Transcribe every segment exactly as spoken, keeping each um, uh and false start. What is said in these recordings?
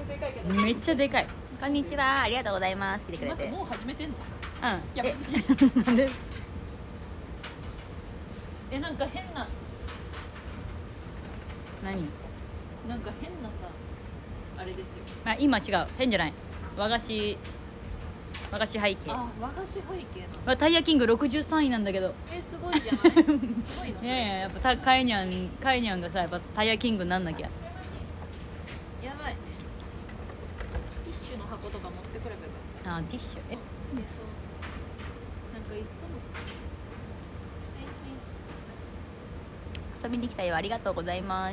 でかいけどめっちゃでかい。こんにちは、ありがとうございます。来てくれて。 もう始めてんの？ うん。 やばすぎえ、なんで？ え、なんか変な何？ なんか変なさあれですよ。 あ、今違う。変じゃない。和菓子和菓子背景。 あ、和菓子背景の。 あ、タイヤキングろくじゅうさんいなんだけど。 え、すごいじゃない。すごいの。 いやいや、やっぱカイニャンカイニャンがさ、やっぱタイヤキングになんなきゃ。 やばいね。ティッシュの箱とか持ってくればよかった。 あ、ティッシュ。え、 え、そう。なんかいつも。 遊びに来たよ、ありがとうございます。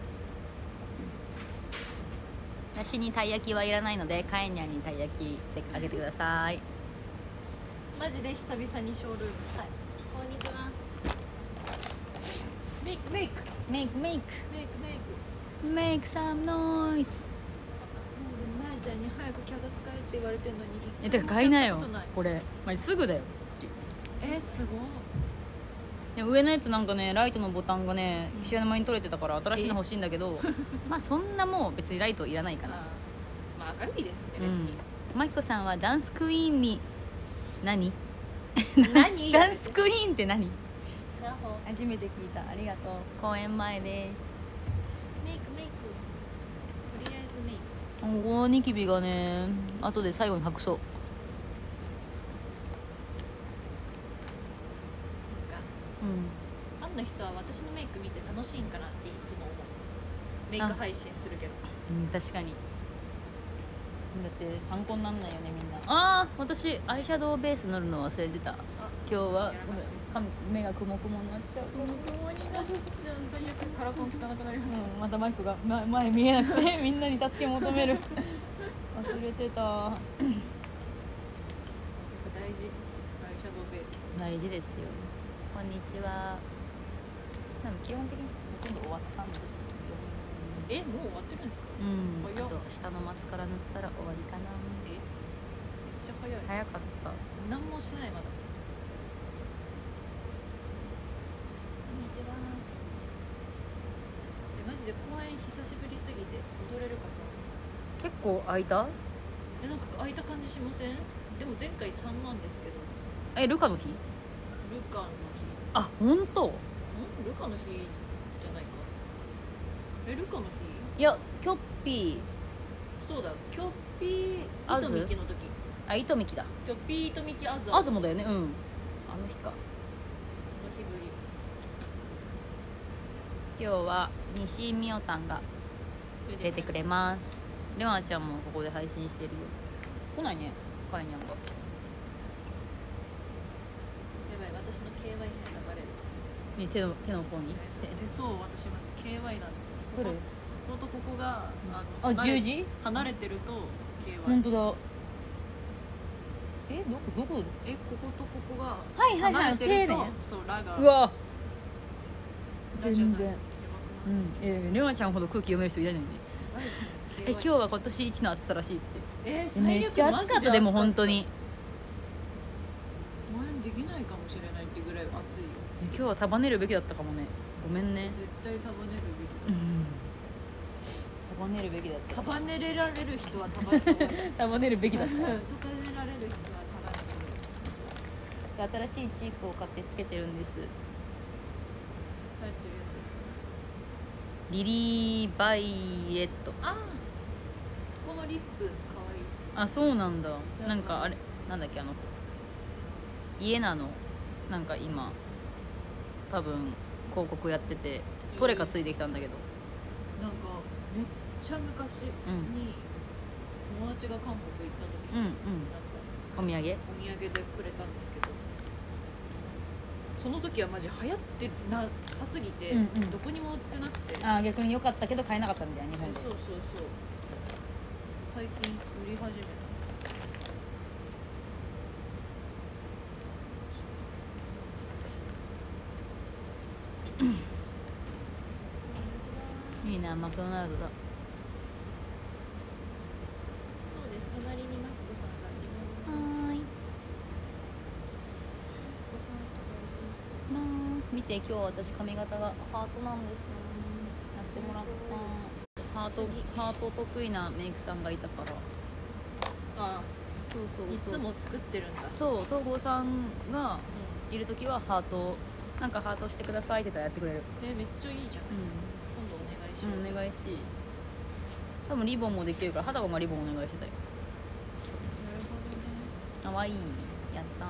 私にたい焼きはいらないので、カエニャンにたい焼きであげてください。 マジで久々にショールームしたい。こんにちは。メイクメイクメイクメイクメイクメイク。 メイクサムノイズ。 まえちゃんに早くキャラ使えって言われてんのに。 え、てか買いなよこれ。まあ、すぐだよ。 え、すごい。 で上のやつなんかね、ライトのボタンがね知らぬ間に取れてたから新しいの欲しいんだけど、まあそんなもう別にライトいらないかな。 まあ明るいですしね、別に。 マキコさんはダンスクイーンに何何ダンスクイーンって何？ ヤッホー。 初めて聞いた。ありがとう。公演前です。 メイクメイク。とりあえずメイク。 このニキビがね、後で最後に隠そう。うん、 ファンの人は私のメイク見て楽しいんかなっていつも思う。メイク配信するけど。 うん、確かに。だって参考にならないよね、みんな。ああ、私アイシャドウベース塗るの忘れてた。今日はごめん、髪目がくもくもになっちゃう。 くもくもになっちゃう。最悪カラコン汚くなります。 うん、またマイクが、ま、前見えなくてみんなに助け求める。忘れてた。 やっぱ大事。アイシャドウベース。 大事ですよ。こんにちは。でも基本的にほとんど終わったんですよ。 え、もう終わってるんですか？ うん。 早っ。 あと下のマスカラ塗ったら終わりかな。 え、めっちゃ早い。 早かった。 何もしないまだ。こんにちは。え、マジで公演久しぶりすぎて踊れるかな。 結構空いた？ え、なんか空いた感じしません？でも前回さんなんですけど。 え、ルカの日？ ルカの日。 あ、本当？ ん？ルカの日じゃないか。え、ルカの日？ いや、キョッピそうだ、キョッピーアズ糸ミキの時。 ー、あ、糸ミキだ。 キョッピー糸ミキアズアズもだよね。うん。あの日か。 の日ぶり。 今日は西みおたんが出てくれます。レオナちゃんもここで配信してるよ。来ないね、カイニャンが。 やばい、私の ケーワイ 線がバレる。 ね、手の手の方に。 手相私マジ ケーワイ なんですよ。 どれ？ こことここがあの十字離れてると ケーワイ。 本当だ。え、どこどこ？ え、こことここがはいはいはい、 離れてると、 手ね。 そうラが。 うわ。全然。 やばくない？ うん、えー、レオナちゃんほど空気読める人いないのにね。え、今日は今年一の暑さらしいって。 えー、 めっちゃ暑かったでも本当に。 前できないかもしれないってぐらい暑いよ。 今日は束ねるべきだったかもね。ごめんね。 絶対束ねるべきだ。 うん。束ねるべきだった。 束ねれられる人は束ねる。 束ねるべきだった。 束ねられる人は束ねる。 新しいチークを買ってつけてるんです。 流行ってるやつですね。 リリーバイレット。 ああ、そこのリップ可愛いし。 あ、そうなんだ。なんかあれなんだっけ、あのイエナのなんか今多分広告やっててトレカついてきたんだけど、 なんかめっちゃ昔に友達が韓国行った時に、 うんうん、 なんかお土産お土産でくれたんですけど、その時はマジ流行ってなさすぎて、うんうん、どこにも売ってなくて、 あ、逆に良かったけど買えなかったんじゃん日本で。 そうそうそう、最近売り始めた。 いいな、マクドナルドだ。 そうです、隣にマキコさんが。 はーい。ます見て、今日私髪型がハートなんです。やってもらった。 ハート次ハート得意なメイクさんがいたから。 あそうそうそう、 いつも作ってるんだ。 そう東郷さんがいる時はハートなんかハートしてくださいって言ったらやってくれる。 えめっちゃいいじゃないですか、今度お願いしよう、 うん、お願いし多分リボンもできるから肌子がリボンお願いしてたよ。 なるほどね。 かわいいやったん。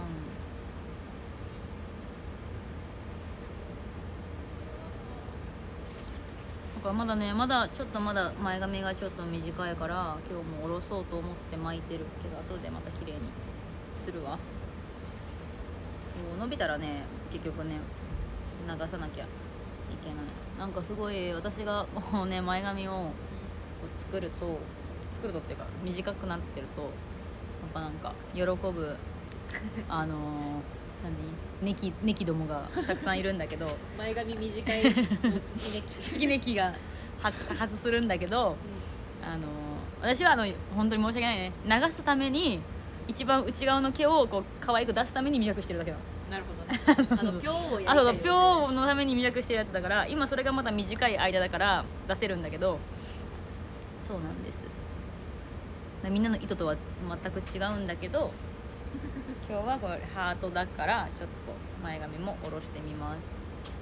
だからまだねまだちょっとまだ前髪がちょっと短いから今日も下ろそうと思って巻いてるけど後でまた綺麗にするわ。そう伸びたらね結局ね流さなきゃいけない。なんかすごい私がこうね前髪をこう作ると作るとっていうか短くなってるとやっぱなんか喜ぶあのー、何ネキネキどもがたくさんいるんだけど前髪短いの好きネキ好きネキが外するんだけど、うん、あの私はあの本当に申し訳ないね流すために一番内側の毛をこう可愛く出すために磨くしてるだけなの。 なるほどね。あのピョーをやりたい、ね、 あそうピョーのために磨くしてるやつだから今それがまだ短い間だから出せるんだけどそうなんです。みんなの意図とは全く違うんだけど今日はこれハートだからちょっと前髪も下ろしてみます。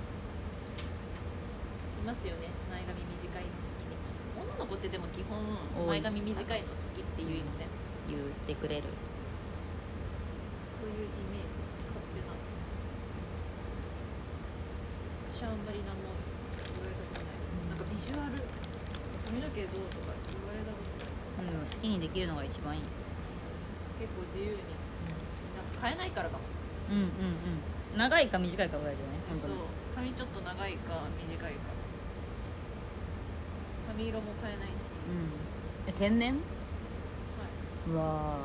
いますよね前髪短いの好きで。女の子ってでも基本前髪短いの好きって言いません？ 言ってくれる。 そういうイメージ勝手な。私はあんまり何も言われたことない、うん、なんかビジュアル髪の毛どうとか言われたことない、 うん、好きにできるのが一番いい。 結構自由に、うん、なんか変えないからかも。 うんうんうん長いか短いかぐらいじゃない？ そう髪ちょっと長いか短いか髪色も変えないし、うん、 え天然？はい、うわ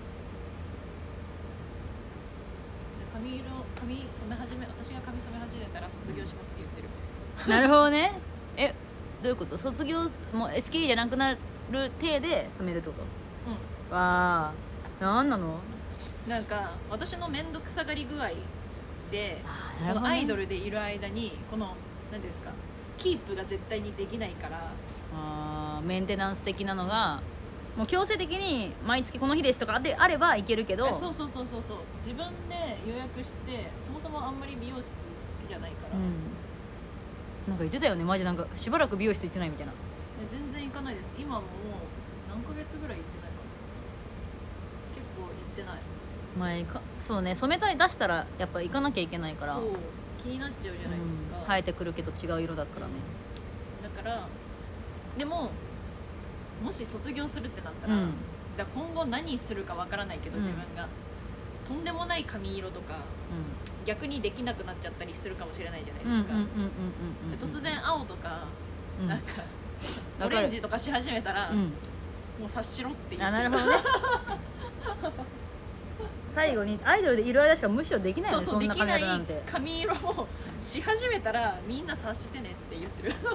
髪色髪染め始め私が髪染め始めたら卒業しますって言ってる。 なるほどね。えどういうこと？卒業もう エスケー じゃなくなる体で染めるってこと？うんわあなんなの？ なんか私の面倒くさがり具合で、 ね、 このアイドルでいる間にこの何ですかキープが絶対にできないから、 あメンテナンス的なのがもう強制的に毎月この日ですとかであればいけるけど、 そうそうそうそうそう自分で予約してそもそもあんまり美容室好きじゃないから、うん、 なんか言ってたよねマジなんかしばらく美容室行ってないみたいな。 全然行かないです。今ももう何ヶ月ぐらい行ってないかな。結構行ってない。 前かそうね染めたい出したらやっぱ行かなきゃいけないからそう気になっちゃうじゃないですか、 うん、生えてくるけど違う色だったらね、 うん、だからでももし卒業するってなったら、うん、だから今後何するかわからないけど、うん、自分がとんでもない髪色とか、うん、逆にできなくなっちゃったりするかもしれないじゃないですか。突然青とか、うん、なんかオレンジとかし始めたら、うん、もう察しろって言ってる。あなるほどね最後にアイドルでいる間しかむしろできないよね。 そうそうできない髪色をし始めたらみんな察してねって言ってる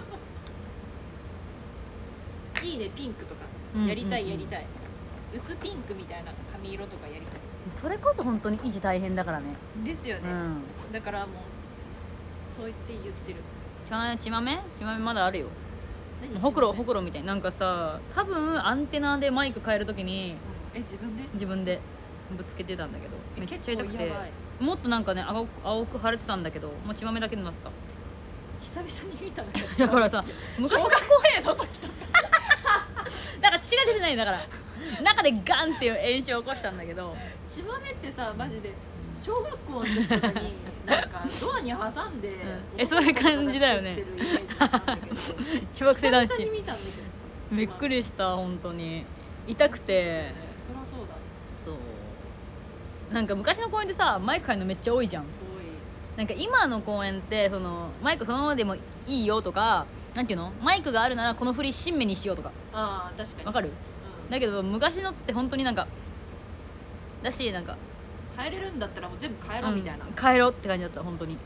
いいねピンクとかやりたいやりたい、うんうんうん、薄ピンクみたいな髪色とかやりたい。 それこそ本当に維持大変だからね。 ですよね、うん、だからもうそう言って言ってる。 血豆血豆まだあるよ。ほくろほくろみたいななんかさ多分アンテナでマイク変えるときに、 うん、え自分で自分でぶつけてたんだけどめっちゃ痛くてもっとなんかね青く、青く腫れてたんだけどもう血豆だけになった。 久々に見たのよだからさ昔の小学生の時とかだから血が出てないんだから中でガンっていう炎症を起こしたんだけど血豆ってさマジで小学校の時とかになんかドアに挟んで、うん、 えそういう感じだよね中学生男子びっくりした本当に痛くて。 そりゃそうだ。 そうなんか昔の公園でさマイク買うのめっちゃ多いじゃん。なんか今の公園ってそのマイクそのままでもいいよとかなんていうのマイクがあるならこの振り新芽にしようとか。 あ確かにわかる、うん、だけど昔のって本当になんかだしなんか変えれるんだったらもう全部変えろみたいな、 うん、変えろって感じだった本当に。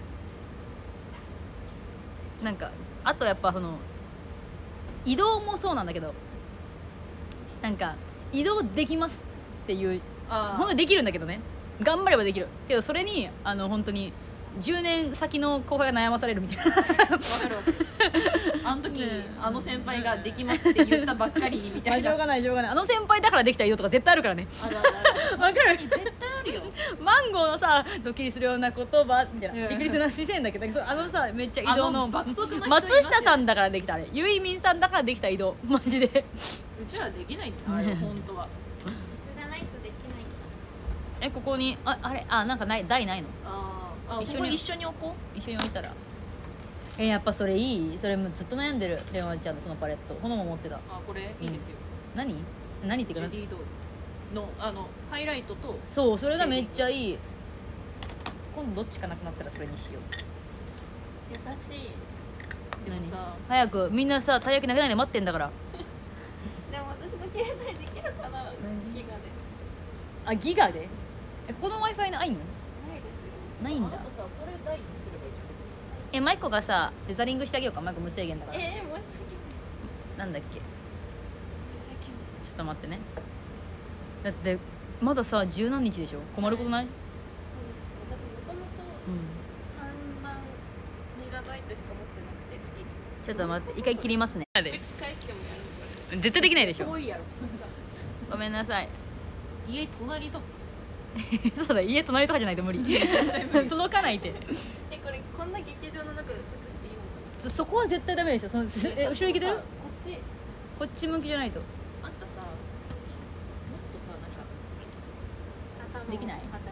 なんかあとやっぱその移動もそうなんだけどなんか移動できますっていう本当にできるんだけどね頑張ればできるけどそれにあの本当にじゅうねん先の後輩が悩まされるみたいな。 わかるわかる。あの時、ね、あの先輩ができますって言ったばっかりにみたいな。 しょうがないしょうがない。あの先輩だからできたよとか絶対あるからね。 あるあるある。 わかる。 絶対あるよ。 マンゴーのさドッキリするような言葉みたいな、びっくりするな視線だけど、あのさめっちゃ移動の爆速の松下さんだからできたあれ、ゆいみんさんだからできた移動マジで。 うちらできないんだよあれ本当は。 椅子がないとできないんだ。 えここにああれあなんかない台ないの？ ああ一緒に一緒に置こう。一緒に置いたら。えやっぱそれいい？それもずっと悩んでるレオナちゃんのそのパレット。ほのも持ってた。 あこれいいですよ。 何？何っていうか。 ジュディドールのあのハイライトと。 そうそれがめっちゃいい。今度どっちかなくなったらそれにしよう。 優しい。 でもさ早くみんなさたい焼き投げないで待ってんだから。 でも私の携帯できるかな、ギガで。 あギガで？えこの Wi-Fi ないの？ ないですよ。 ないんだ。 あとさこれ台にすればいい。 えマイコがさデザリングしてあげようか。マイコ無制限だから。 えー、申し訳ない。 なんだっけ？ 申し訳ない。 ちょっと待ってね。だってまださ十何日でしょ。困ることない？ そうです。私もともとさんまんメガバイトしか持ってなくて月に。 ちょっと待って一回切りますね。 うち帰ってもやるこれ。 絶対できないでしょ。 遠いやろ。 ごめんなさい。 家隣と。 そうだ家隣とかじゃないと無理。届かないって。 えこれこんな劇場の中で映していいのかな。 そこは絶対ダメでしょ。そのえ後ろ行けてる？ こっちこっち向きじゃないと。 あんたさもっとさなんか頭できない働きす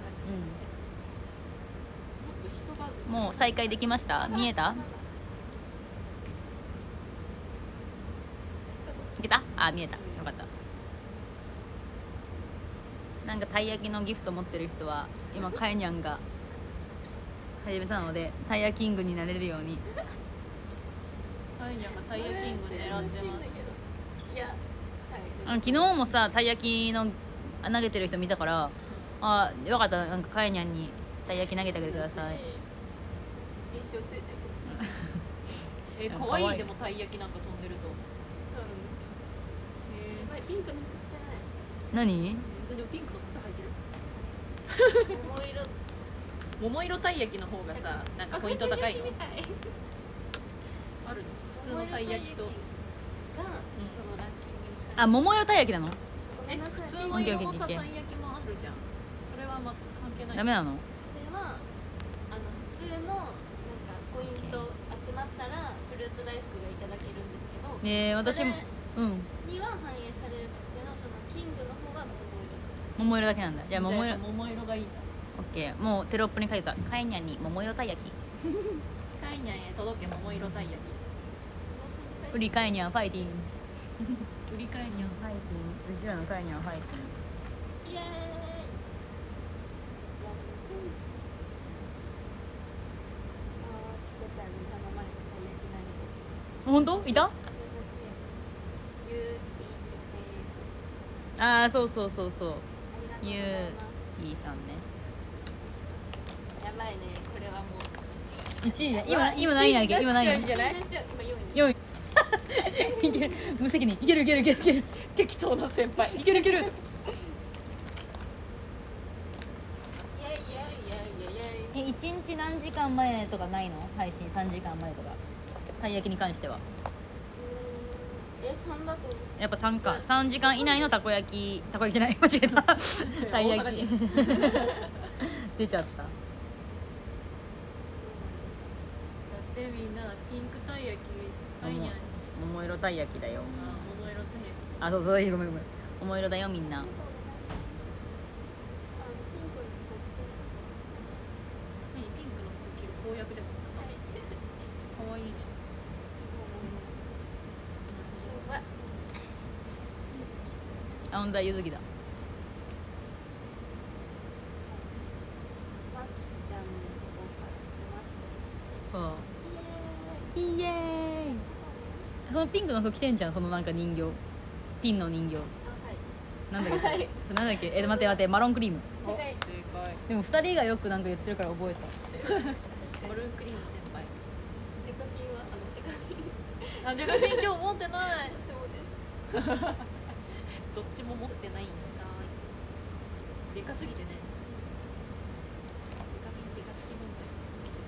ぎもっと人がもう再開できました？見えた？いけた？あ見えた。よかった。なんかたい焼きのギフト持ってる人は今カエニャンが始めたのでたい焼きキングになれるように。 タイニャンがタイヤキング狙ってます。 いや、はい、 あの昨日もさたい焼きの投げてる人見たから、あよかったらなんかカエニャンにたい焼き投げてあげてください。 印象ついてる。 え可愛いでもタイ焼きなんか飛んでると。 そうなんですよ。 えやばいピンクの服着てない。 何？ でもピンクの靴履いてる。 桃色。 桃色たい焼きの方がさなんかポイント高いの。 みたい。 あるの？普通のたい焼きと。 がそのランキングに。 あ桃色たい焼きなの？ ごめえんなさい。 普通の色のさたい焼きもあるじゃん。それはま関係ない。 ダメなの？ それはあの普通のなんかポイント集まったらフルーツ大福がいただけるんですけど、 ねえ私もそれうんには反映されるんですけど、そのキングの方が桃色だ。 桃色だけなんだ。じゃあ桃色桃色がいいんだ。 オッケー。もうテロップに書いたカエニャンに桃色たい焼き。 カイニャンへ届け桃色たい焼き。 売りカエニャンファイティング。 売りカイニャン。 ファイティング。うちらのカエニャンファイティング。 イエーイ。あー、キコちゃんに頼まれたたい焼き投げて。 本当？いた？ 優しい。ユーピーセああそうそうそうそう。 ー。ありがとうございます。 いいさんね。 やばいね、これはもう一位だ。今今何位だっけ？今何位？ じゃない？ 今よんい。 四位。いける。無責任。いけるいけるいけるいける。 適当な先輩。いけるいける。 イエイイエイイエイイエイ。 え一日何時間前とかないの？配信三時間前とか。たい焼きに関しては。 え、三だと。 やっぱ三か。三時間以内のたこ焼きたこ焼きじゃない間違えた。たい焼き。出ちゃった。 だってみんなピンクたい焼きカイニャンに。 桃色たい焼きだよ。 あ桃色たい焼き。 あそうそうごめんごめん。桃色だよみんな。 あのピン何ピンクの服着る公約でも使ったの？可愛いね。 クはあ本当だゆずきだ。 マキちゃんのとこから来ました。 そうイエーイ。そのピンクの服着てんじゃん。そのなんか人形ピンの人形あ、はい。 なんだっけ、 はいそれなんだっけ。え待って待ってマロンクリーム。 正解。 正解。 でもふたりがよくなんか言ってるから覚えた。 マルーンクリーム先輩。 デカピンはあのデカピン。 あ、デカピン今日持ってない。 私もです。 どっちも持ってないんだ。でかすぎてね。デカピンでかすぎなんだよ。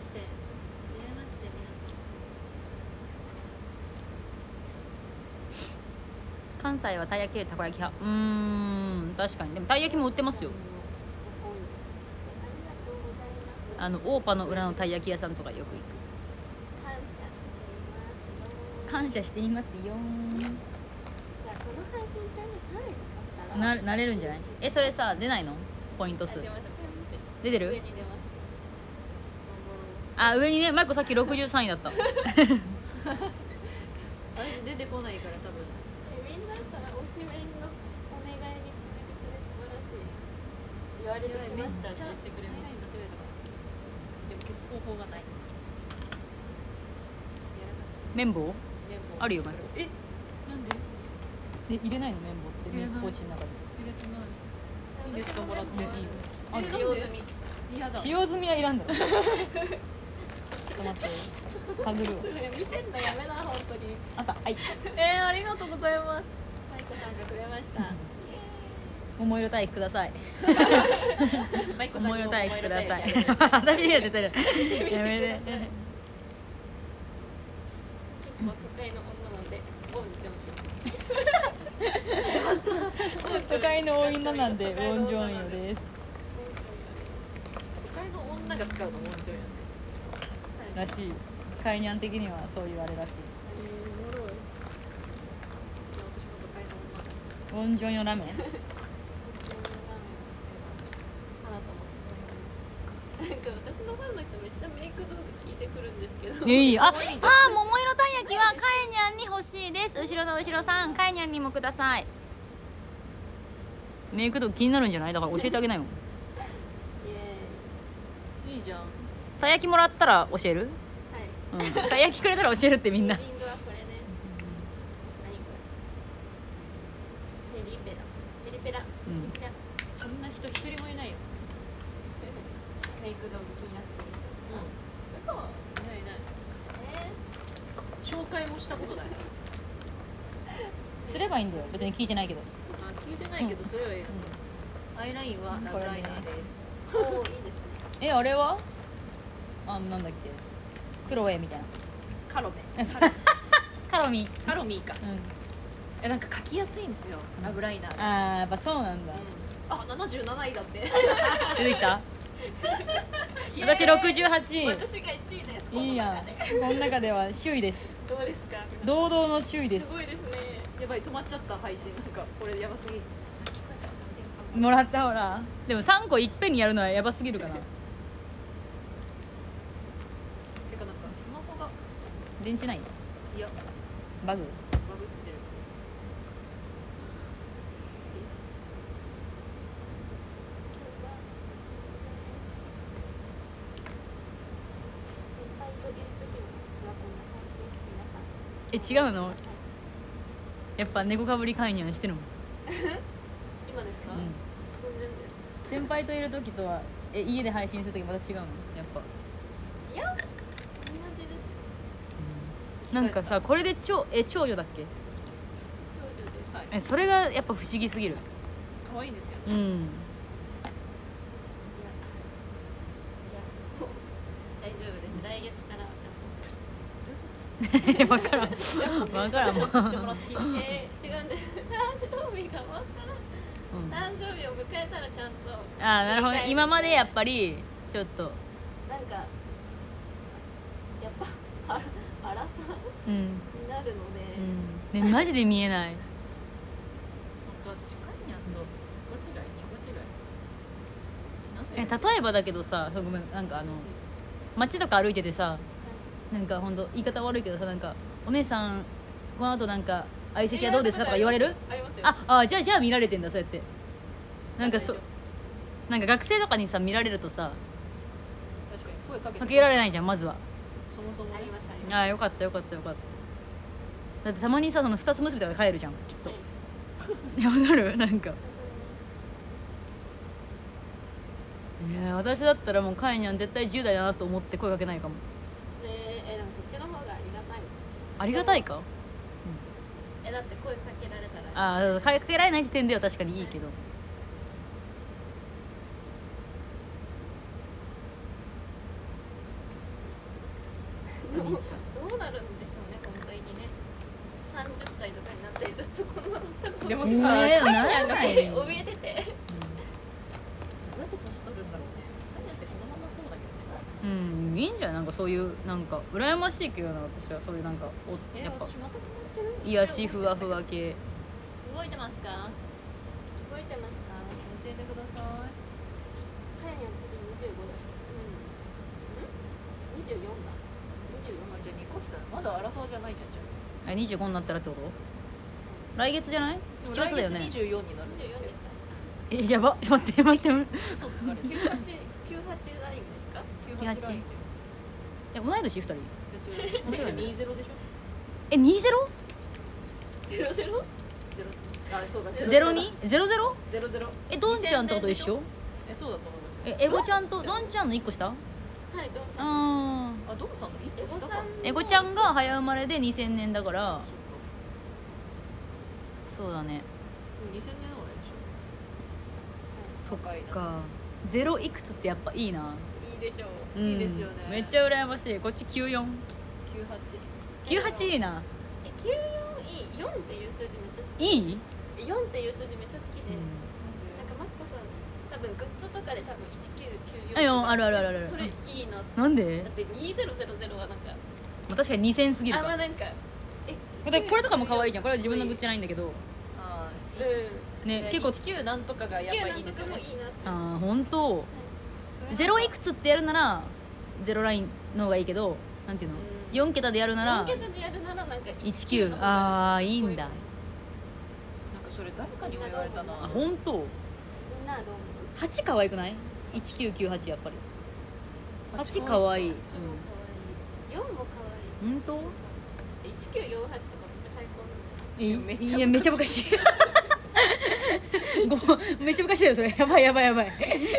してはじめまして皆さん。 関西はたい焼きよりたこ焼き派。うーん確かに。でもたい焼きも売ってますよ。 ありがとうございます。 あのオーパの裏のたい焼き屋さんとかよく行く。 感謝していますよ。 感謝していますよ。 じゃあこの配信ちゃんにさんれい買ったらななれるんじゃない？えそれさ出ないの？ポイント数あ出ました。 出てる？ 上に出ます。 あ上にね、マイコさっきろくじゅうさんいだった。 私出てこないから多分えみんなさ推しメンのお願いに忠実で素晴らしい。言われてきましたって言ってくれました。 間違えたかでも消す方法がない。やらかしい綿棒？ 綿棒あるよマイコ。 えなんでえ入れないの綿棒って入れないポーチの中に。 入れてないいいですかもらっていいあえ使用済み。 嫌だ使用済みはいらんだろ。ちょっと待って探るわ。 それ見せんのやめな本当に。 あったはい。 えー、ありがとうございますマイコさんがくれました。イエ桃色体育ください。 マイコさんにも桃色体育ください。 桃色体私には絶対やめて。 ーイ。結構都会の女なんでボンジョン。 都会の女なんでウォンジョンヨです。 都会の女が使うのもんじゃんやねらしい。カイニャン的にはそういうあれらしい。 おもろい私も都会の女ウォンジョンヨラーメン。 なんか私のファンの人めっちゃメイク動画聞いてくるんですけど。 いいあ、あ可愛いじゃんあ、桃色たい焼きはカイニャンに欲しいです。後ろの後ろさん、カイニャンにもください。メイク動画気になるんじゃない？だから教えてあげないもん。 イエいいじゃんたい焼きもらったら教える？ ーイ。はい。 うん。たい焼きくれたら教えるってみんな。 シーリングはこれです。何これ？テリペラ。テリペラ。テうんリペラ。 そんな人一人もいないよメイク道具気になってる人。嘘。 いないいないえ紹介もしたことないすればいいんだよ。別に聞いてないけど。 あ聞いてないけどそれはいいよアイラインはラブライナーですー、おおいいですね。 え、あれは？あ、なんだっけ。クロエみたいな。 カロメカロミ。 カロミーかうん。 えなんか書きやすいんですよラブライナーであー、やっぱそうなんだ。 あ、ななじゅうなないだって出てきた？私ろくじゅうはちい。 私がいちいです。 いいやこの中でん。この中では首位です。 どうですか。 堂々の首位ですす。ごいですね。 やばい止まっちゃった配信なんかこれやばすぎキコさんの電波も。 もらったほら。でもさんこいっぺんにやるのはやばすぎるかな。 てかなんかスマホが電池ない？ いやバグ？ バグってる先輩といる時の素はこんな感じです。皆さん。 え、違うの？ はいやっぱ猫かぶり介入してるもん。 今ですか？ うん。 寸前です。 先輩といる時とはえ家で配信する時また違うの？やっぱ。 いや、同じですよ。 なんかさこれで長え長女だっけ？ 長女です。 はいえそれがやっぱ不思議すぎる。 可愛いんですようん。 いや、いや、大丈夫です。来月からはちゃんとする。 わからん。わからんもん。 してもらっていいですかえー、違うんです。誕生日がわからん。 うん誕生日を迎えたらちゃんと。 あーなるほどね。今までやっぱりちょっとなんか。やっぱ、あら、あらさうんになるので。 うん。ねマジで見えない。 本当私カイニャンとご違いにご違いえなぜ例えばだけどさそうごめんなんかあの街とか歩いててさなんかほんと言い方悪いけどさなんかお姉さんこの後なんか相席はどうですかとか言われる？ ありますよ。 ああじゃあじゃあ見られてんだそうやって。なんかそなんか学生とかにさ見られるとさ確かに声かけてかけられないじゃんまずは。 そもそもねありますあります。 ああよかったよかったよかった。だってたまにさその二つ結びとか帰るじゃんきっと。いやわかるなんか。いや私だったらもうカイニャン絶対じゅう代だなと思って声かけないかも。 で、え、でもそっちの方がありがたいです。 ありがたいか？ え、だって声かけられたら。 ああ声かけられないって点では確かにいいけど。 もどうなるんでしょうねこの先ね。さんじゅっさいとかになってずっとこんなだったらでもさ、 ねえカイニャンがないどうやって怯えてて。 年取るんだろうね。カイニャンってこのままそうだけどね。 うん、いいんじゃないなんかそういうなんか羨ましいけどな私はそういうなんかおえ、 やっぱ私また止まってる？ 癒しふわふわ系動いてますか？ 覚えてますか？ 教えてください。 カヤニャン私にじゅうごだし。うん。にじゅうよんだ。にじゅうよんあ、じゃあにこ下だ。まだ争うじゃないじゃんじゃあにじゅうごになったらってこと来月じゃないん。 しちがつだよね来月にじゅうよんになるんにじゅうよんですってで。した。 えやば待って待って嘘つかれてる。 きゅうはちきゅうはちラインですか？ きゅうはちラインで。 え同い年ふたりいや違う。もちろんにじゅうでしょ。 えにじゅうゼロゼロ？ ゼロ。あ、そうだ。 ゼロにゼロゼロゼロゼロ。 えどんちゃんとと一緒え、そうだと思いますよ。 えエゴちゃんとどんちゃんのいっこ下はいどうぞ。 ああ、ドンさんのいっこ下か。 エゴさんーエゴちゃんが早生まれでにせんねんだからそうだねにせんねん生まれでしょ。 そっ若いな。 かゼロいくつってやっぱいいな、 いいでしょう。 うんいいですよねめっちゃ羨ましいこっちきゅうじゅうよんきゅうはち。 きゅうじゅうはちいいなえきゅうじゅうよんいい。よんっていう数字めっちゃ好き。 いい、 えよんっていう数字めっちゃ好きで。なんかマッコさん多分グッズとかで多分いちきゅうきゅうよんあよんあるあるあるあるそれいいなって。 なんでだってにせんはなんかまあ確かににせんすぎるあかまあなんかえこれこれとかも可愛いじゃんこれは自分のグッズじゃないんだけどあうんあ、 ね結構いちきゅうなんとかがやっぱいいですよね。 好きなのとかもいいなって。 あー本当ゼロいくつってやるならゼロラインの方がいいけどなんていうのうんよん桁でやるならよん桁でやるならなんかいちきゅうああいいんだなんかそれ誰かにも言われたな。 あ本当みんなはどう思う？ はち可愛くない ?いちきゅうきゅうはち やっぱりはち可愛いいつも可愛い。よんも可愛いし。 本当いちきゅうよんはちとかめっちゃ最高なんだ。 いめっちゃいやめっちゃ昔ごめっちゃ昔だよそれやばいやばいやばい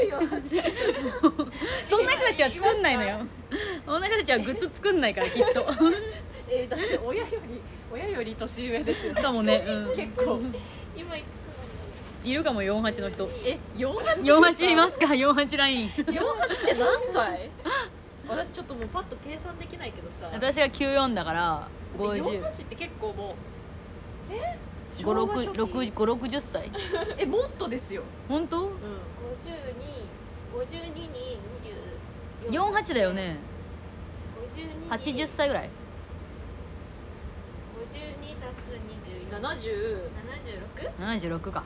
そんな人たちは作んないのよそんな人たちはグッズ作んないからきっとえー、だって親より親より年上ですよ。 かもね、うん、 結構。 今いくついるかもよんはちの人え、よんはち。 よんはちいますかよんはちラインよんはちって何歳？私ちょっともうパッと計算できないけどさ。 私はきゅうじゅうよんだからごじゅうよんはちって結構もうえごろく昭和初期ごろくじゅっさいえもっとですよ。 本当うん。 ごじゅうに、ごじゅうにににじゅうよん。 よんじゅうはちだよねごじゅうににはちじゅっさいぐらいごじゅうにたすにじゅうよん。 七十。 ななじゅうろく？ ななじゅうろくか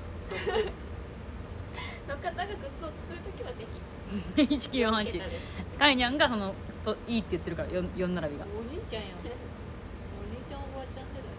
の方がグッズを作るときはぜひ。 いちきゅうよんはちカイニャンがそのといいって言ってるからよんよん並びがおじいちゃんやん。おじいちゃんおばあちゃん世代。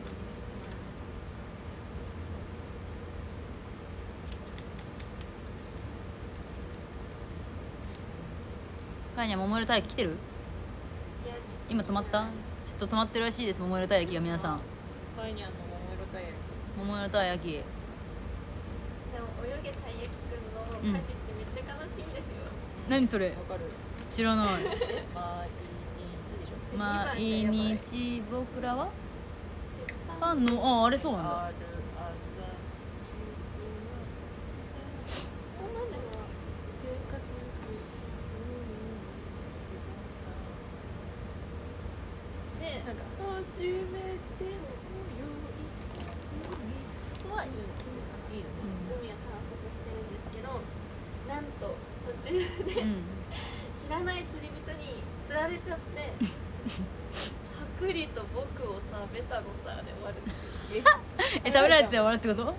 カイニャン桃色たい焼き来てるいやちょっと今止まったちょっと止まってるらしいです桃色たい焼きが皆さんカイニャンの桃色たい焼き。 桃色たい焼きでも泳げたい焼きくんの歌詞ってめっちゃ悲しいんですよ。 何それわかる。 知らないえ、毎日でしょ。 毎日僕らは鉄フ板ァンのああれそうなんだある朝。 そこまではでなんか初めてそうそこはいいんですよ。 いいのね。 海を探索してるんですけど、なんと途中で、 うん知らない釣り人に釣られちゃってパクリと僕を食べたのさで終わるんですよ。 え食べられて終わるってこと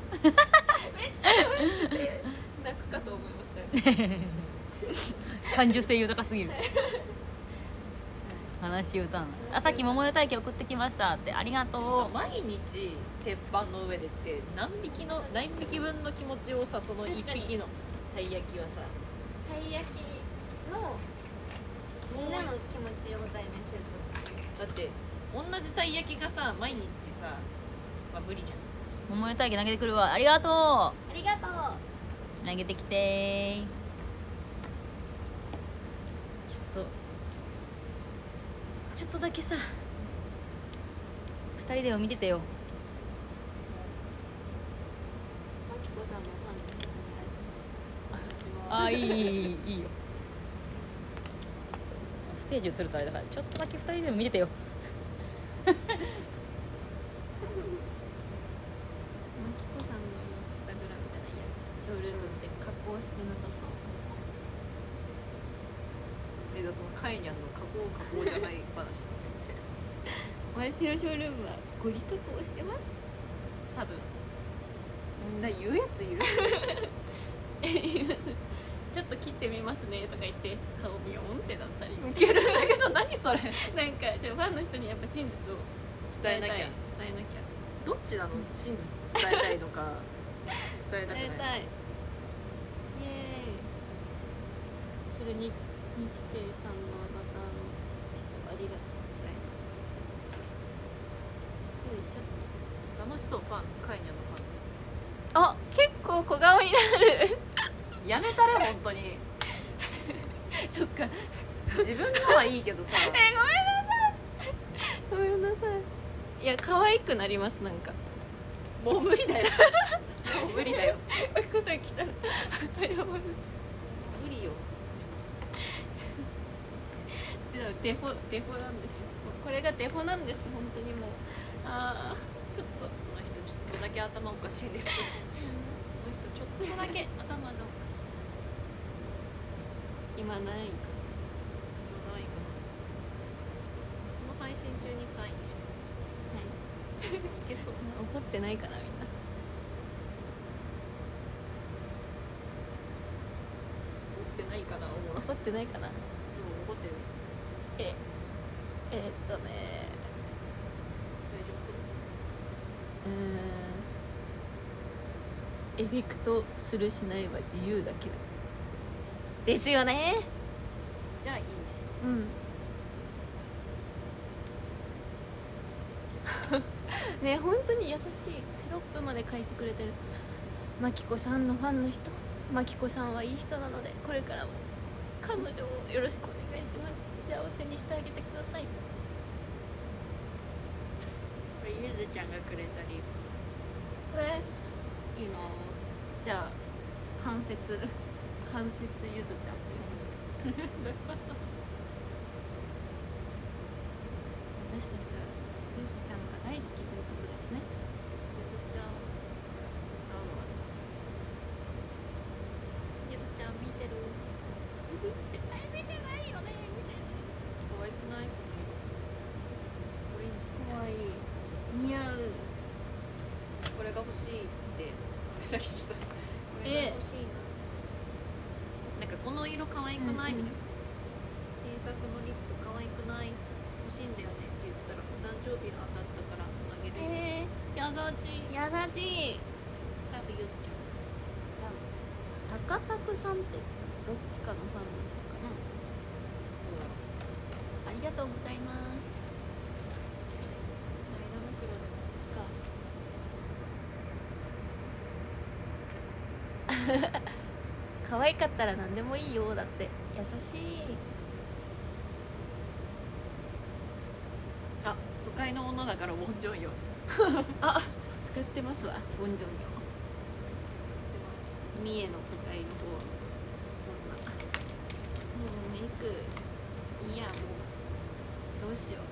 泣くかと思いましたよね。 感受性豊かすぎる話歌うのあさっき桃色体験送ってきましたってありがでもとさ毎日鉄板の上でって何匹の何匹分の気持ちをさその一匹のたい焼きはさたい焼きのみんなの気持ちを代弁するってことですよ。 だって同じたい焼きがさ毎日さ、まあ、無理じゃん。 う桃色体験投げてくるわありがとありがとう。 う投げてきてーちょっとちょっとだけさ二人でも見ててよまきこさんのファンの人お願いします。 あいいいいいいいいよテージ映るとあれだからちょっとだけふたりでも見ててよマキコさんのインスタグラムじゃないやショールームって加工してなさそうえだそのカイニャンの加工加工じゃない話私のショールームはゴリ加工してます多分な言うやついるちょっと切ってみますねとか言って顔ビヨンってなったりしてウケるんだけど何それなんかじゃあファンの人にやっぱ真実を伝えなきゃ伝えなきゃどっちなの真実伝えたいのか伝えたくない伝えたいイエーイそれににきせいさんのアバターの人ありがとうございますよいしょ楽しそうファンカイニャンのファンあ結構小顔になるやめたれ本当にそっか自分のはいいけどさえごめんなさいごめんなさいいや可愛くなりますなんかもう無理だよもう無理だよマキコさん来たら謝る無理よデフォデフォなんですよこれがデフォなんです本当にもうああちょっとこの人ちょっとだけ頭おかしいですこの人ちょっとだけ頭がおかしい今ないかないかなこの配信中にサインしはいいけそう怒ってないかなみんな怒ってないかなおもろ怒ってないかなでも怒ってるええー、っとね大丈夫そううーんエフェクトするしないは自由だけどですよねじゃあいいねうんね本当に優しいテロップまで書いてくれてるマキコさんのファンの人マキコさんはいい人なのでこれからも彼女をよろしくお願いします幸せにしてあげてくださいこれゆずちゃんがくれたりこれいいなじゃあ関節関節ゆずちゃんと呼んで私たちはゆずちゃんが大好きということですねゆずちゃんあのゆずちゃん見てる絶対見てないよね見て可愛くないこの色オレンジかわいい似合うこれが欲しいってさっきちょっとこれが欲しいな、なんかこの色可愛くない、 うんうんみたいな新作のリップ可愛くない欲しいんだよねって言ってたらお誕生日が当たったからあげるよ、 えやだちー、やだちラブゆずちゃん坂拓さんってどっちかのファンの人かなありがとうございます前田袋でも可愛かったら何でもいいよだって優しいあ都会の女だからウォンジョンよあ使ってますわボンジョンよ三重の都会の方の女もうメイクいやもうどうしよう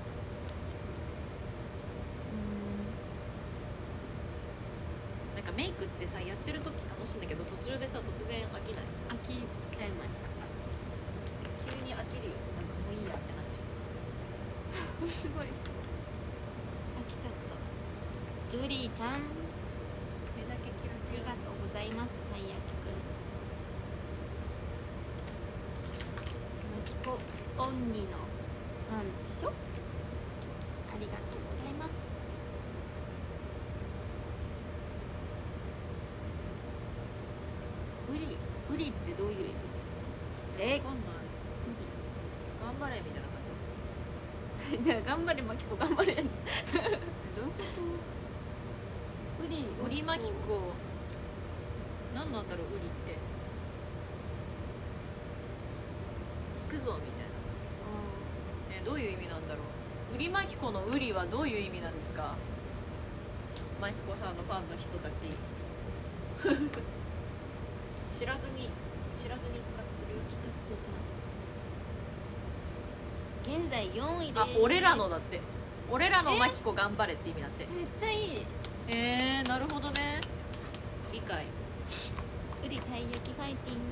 なんかメイクってさやってる時楽しいんだけど途中でさ突然飽きない飽きちゃいました急に飽きるよなんかもういいやってなっちゃうすごい飽きちゃったジョリーちゃんこれだけキラありキラがとうございますたい焼きくんマキコオンリのファンでしょありがとうございますウリウリってどういう意味ですかえわかんない頑張れみたいな感じじゃあ頑張れマキコ頑張れえどういうことウリウリマキコ何なんだろうウリって行くぞみたいなえどういう意味なんだろうウリマキコのウリはどういう意味なんですかマキコさんのファンの人たち知らずに知らずに使ってる使ってた現在よんいです。 あ、俺らのだって。俺らのマキコ頑張れって意味だって。 めっちゃいい。 えー、なるほどね。理解。 ウリたい焼きファイティング。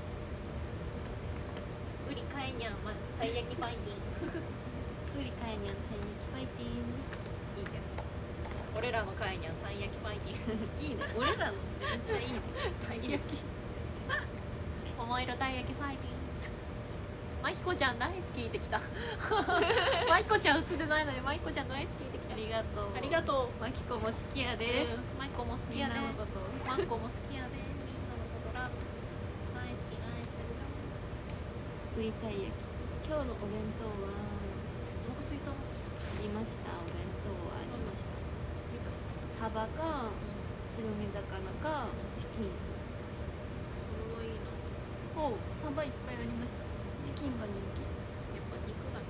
ウリかいにゃん、ま、たい焼きファイティンウリかいにゃんたい焼きファイティング。 いいじゃん。俺らのかいにゃん、たい焼きファイティング。 いいね。俺らのめっちゃいいね。 たい焼き。桃色たい焼きファイティング。マキコちゃん大好きってきた。マキコちゃん映ってないのにマキコちゃん大好きってきた。 ありがとう。 ありがとマキコも好きやう。 で。 マキコも好きやで。 みんなのことマキコも好きやで。みんなのことラブ大好き愛してるよ。 ウリたい焼き。今日のお弁当はお腹すいた。 ありました。お弁当はありました。サバか白身魚かチキン。 それはいいな。 お、サバいっぱいありました。チキンが人気。 やっぱ肉が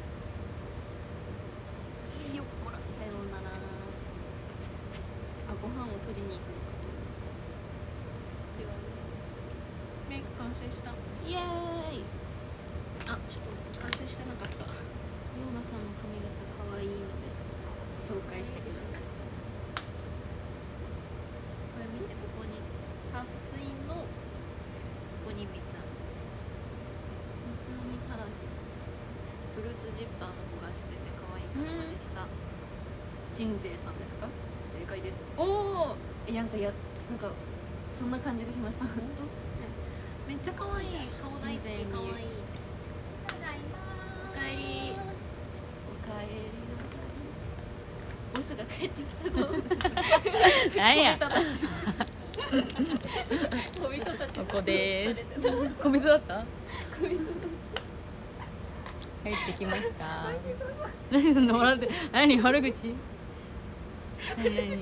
いいよこら。 さようなら。あ、ご飯を取りに行くのかと思メイク完成した。 う。イエーイ。 あ、ちょっと完成してなかった。 ヨーナさんの髪型可愛いので紹介してください。 これ見て、ここにハーフツインのここにみつあん。 三つ編みたらし。 フルーツジッパーの子がしてて可愛い髪型でした。 鎮西さんですか？ 正解です。 おお。え、なんかやなんかそんな感じがしました。 本当？めっちゃ可愛い。顔大好き。 鎮西みゆき可愛い。ただいま。おかえり。 おかえりなさい。ボスが帰ってきたぞ。 なんや小人たち。 ここでーす。小人だった小人。 入ってきました何そんな笑って何悪口何何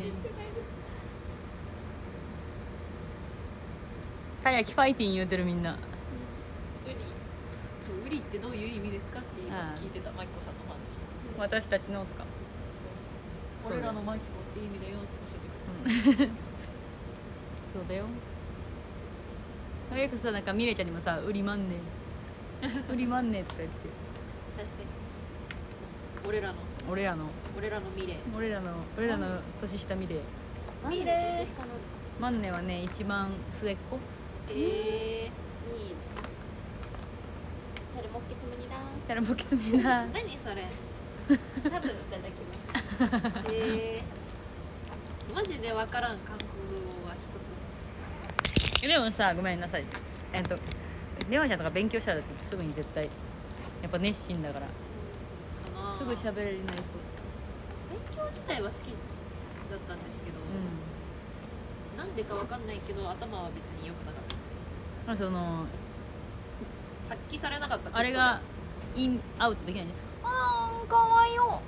たい焼きファイティン言うてるみんな。 ウリ。そう、ウリってどういう意味ですかって今聞いてた。マキコさんのファンの。 私たちのとかそう。俺らのマキコって意味だよって教えてくれた。 そうだよ。よくさ、なんかミレちゃんにもさ、売りまんねえ売りまんねえとか言って確かに。俺らの俺らの俺らのミレ。 俺らの俺らの年下ミレミレー。下の。 マンネはね、一番末っ子。 えー、 いいね。チャルモッキスムニだ。 チャラボキツミな何それ。 多分いただきます。 えー、マジでわからん韓国語は一えでもさ、ごめんなさい。えっとレワちゃんとか勉強したらだってすぐに絶対やっぱ熱心だからつかな。 すぐ喋れるようになりそう。 勉強自体は好きだったんですけど、 うなんでかわかんないけど頭は別に良くなかったですね。 ん。あその発揮されなかったテストで。 あれがインアウトできないね。あーかわいいよ。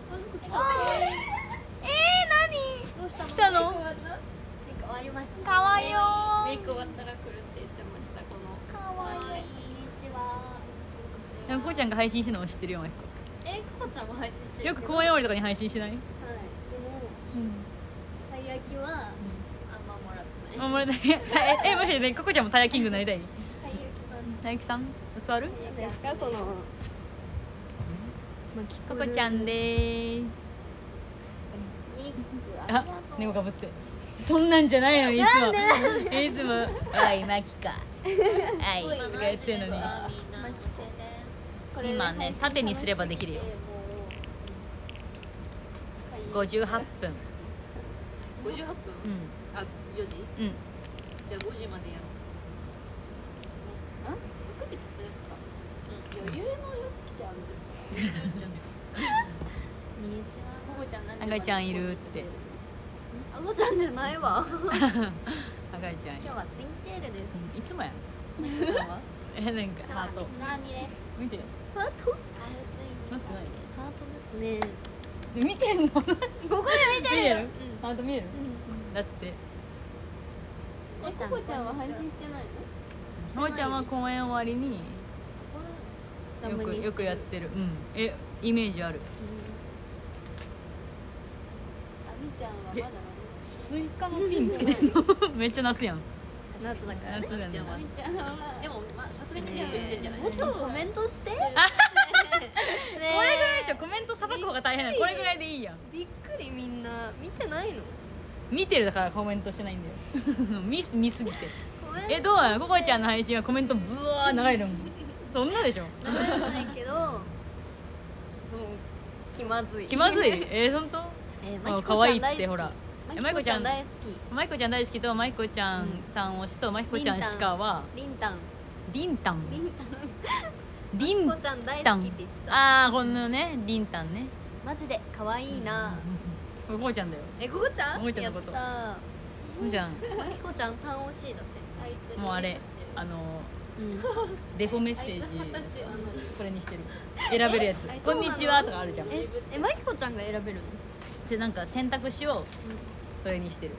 えー、 どうしたの？ 来たの？ メイク終わりました。 かわいいよ。 メイク終わったら来るって言ってました。この。 かわいい。 こんにちは。 でもこうちゃんが配信してるのも知ってるよ、マキえ、ここちゃんも配信してコ。 る。 よく公園終わりとかに配信しない？ はい。でもうん。 たい焼きはあんまもらってない。 あ、もらえたえ、もしね、ココちゃんもタイヤキングになりたい？ たい焼きさん。 タイヤキさん座る？ ですかこの。 ココちゃんでーす。あ、猫かぶってそんなんじゃないのにいつもいつも「おいマキかはい」とか言ってんのにみんな教えて。 今ね縦にすればできるよ。ごじゅうはっぷん。 ごじゅうはっぷん。 うんあ、よじ。 うん。 じゃあごじまでやろう。 あ、ろくじですか。余裕のよっちゃんですよ。 じゃあね。 みゆちはここちゃん何時まで赤ちゃんいるって。 あこちゃんじゃないわ。 赤ちゃん。 今日はツインテールです。 いつもやん。 さんはえ、なんかハート三つ編みです。 見て。 ハート？ハートですね。 で見てんの？ ここで見てるよ。 ハート見える？だってえ、ここちゃんは配信してないの？ ココちゃんは公演終わりによくよくやってる。うん。え、イメージある。 あみちゃんはまだ何？ スイカのピンつけてんの？めっちゃ夏やん。 夏だからね。 夏だね。 あみちゃんはでもまあさすがにメイクしてんじゃない？ もっとコメントして。 これぐらいでしょ。コメントさばく方が大変なの。これぐらいでいいやん。 びっくり、みんな見てないの？ 見てるだからコメントしてないんだよ見見すぎて。 ごめんえどうなの？ココちゃんの配信はコメントブワー流れるもん。そんなでしょ。 流れないけどちょっと気まずい。 気まずい。えー、ほんと？ えー、 あマキ可愛いってコちゃん大好き。 ほらマキコちゃん大好マイコちゃん大好きとマイコちゃんタン推しとマイコちゃんシカはき。リンタンリンタンリンタンリンマキコちゃん大好きって言ってた。 ああこのねリンタンね。 マジで可愛いな。 これココちゃんだよ。 え、ココちゃん？ ココちゃんのことやったココちゃんー。マキコちゃんタン推しだって。 もうあれあのうんデフォメッセージそれにしてる。選べるやつえこんにちはとかあるじゃん。 え、え、マキコちゃんが選べるの？ じゃなんか選択肢をそれにしてる。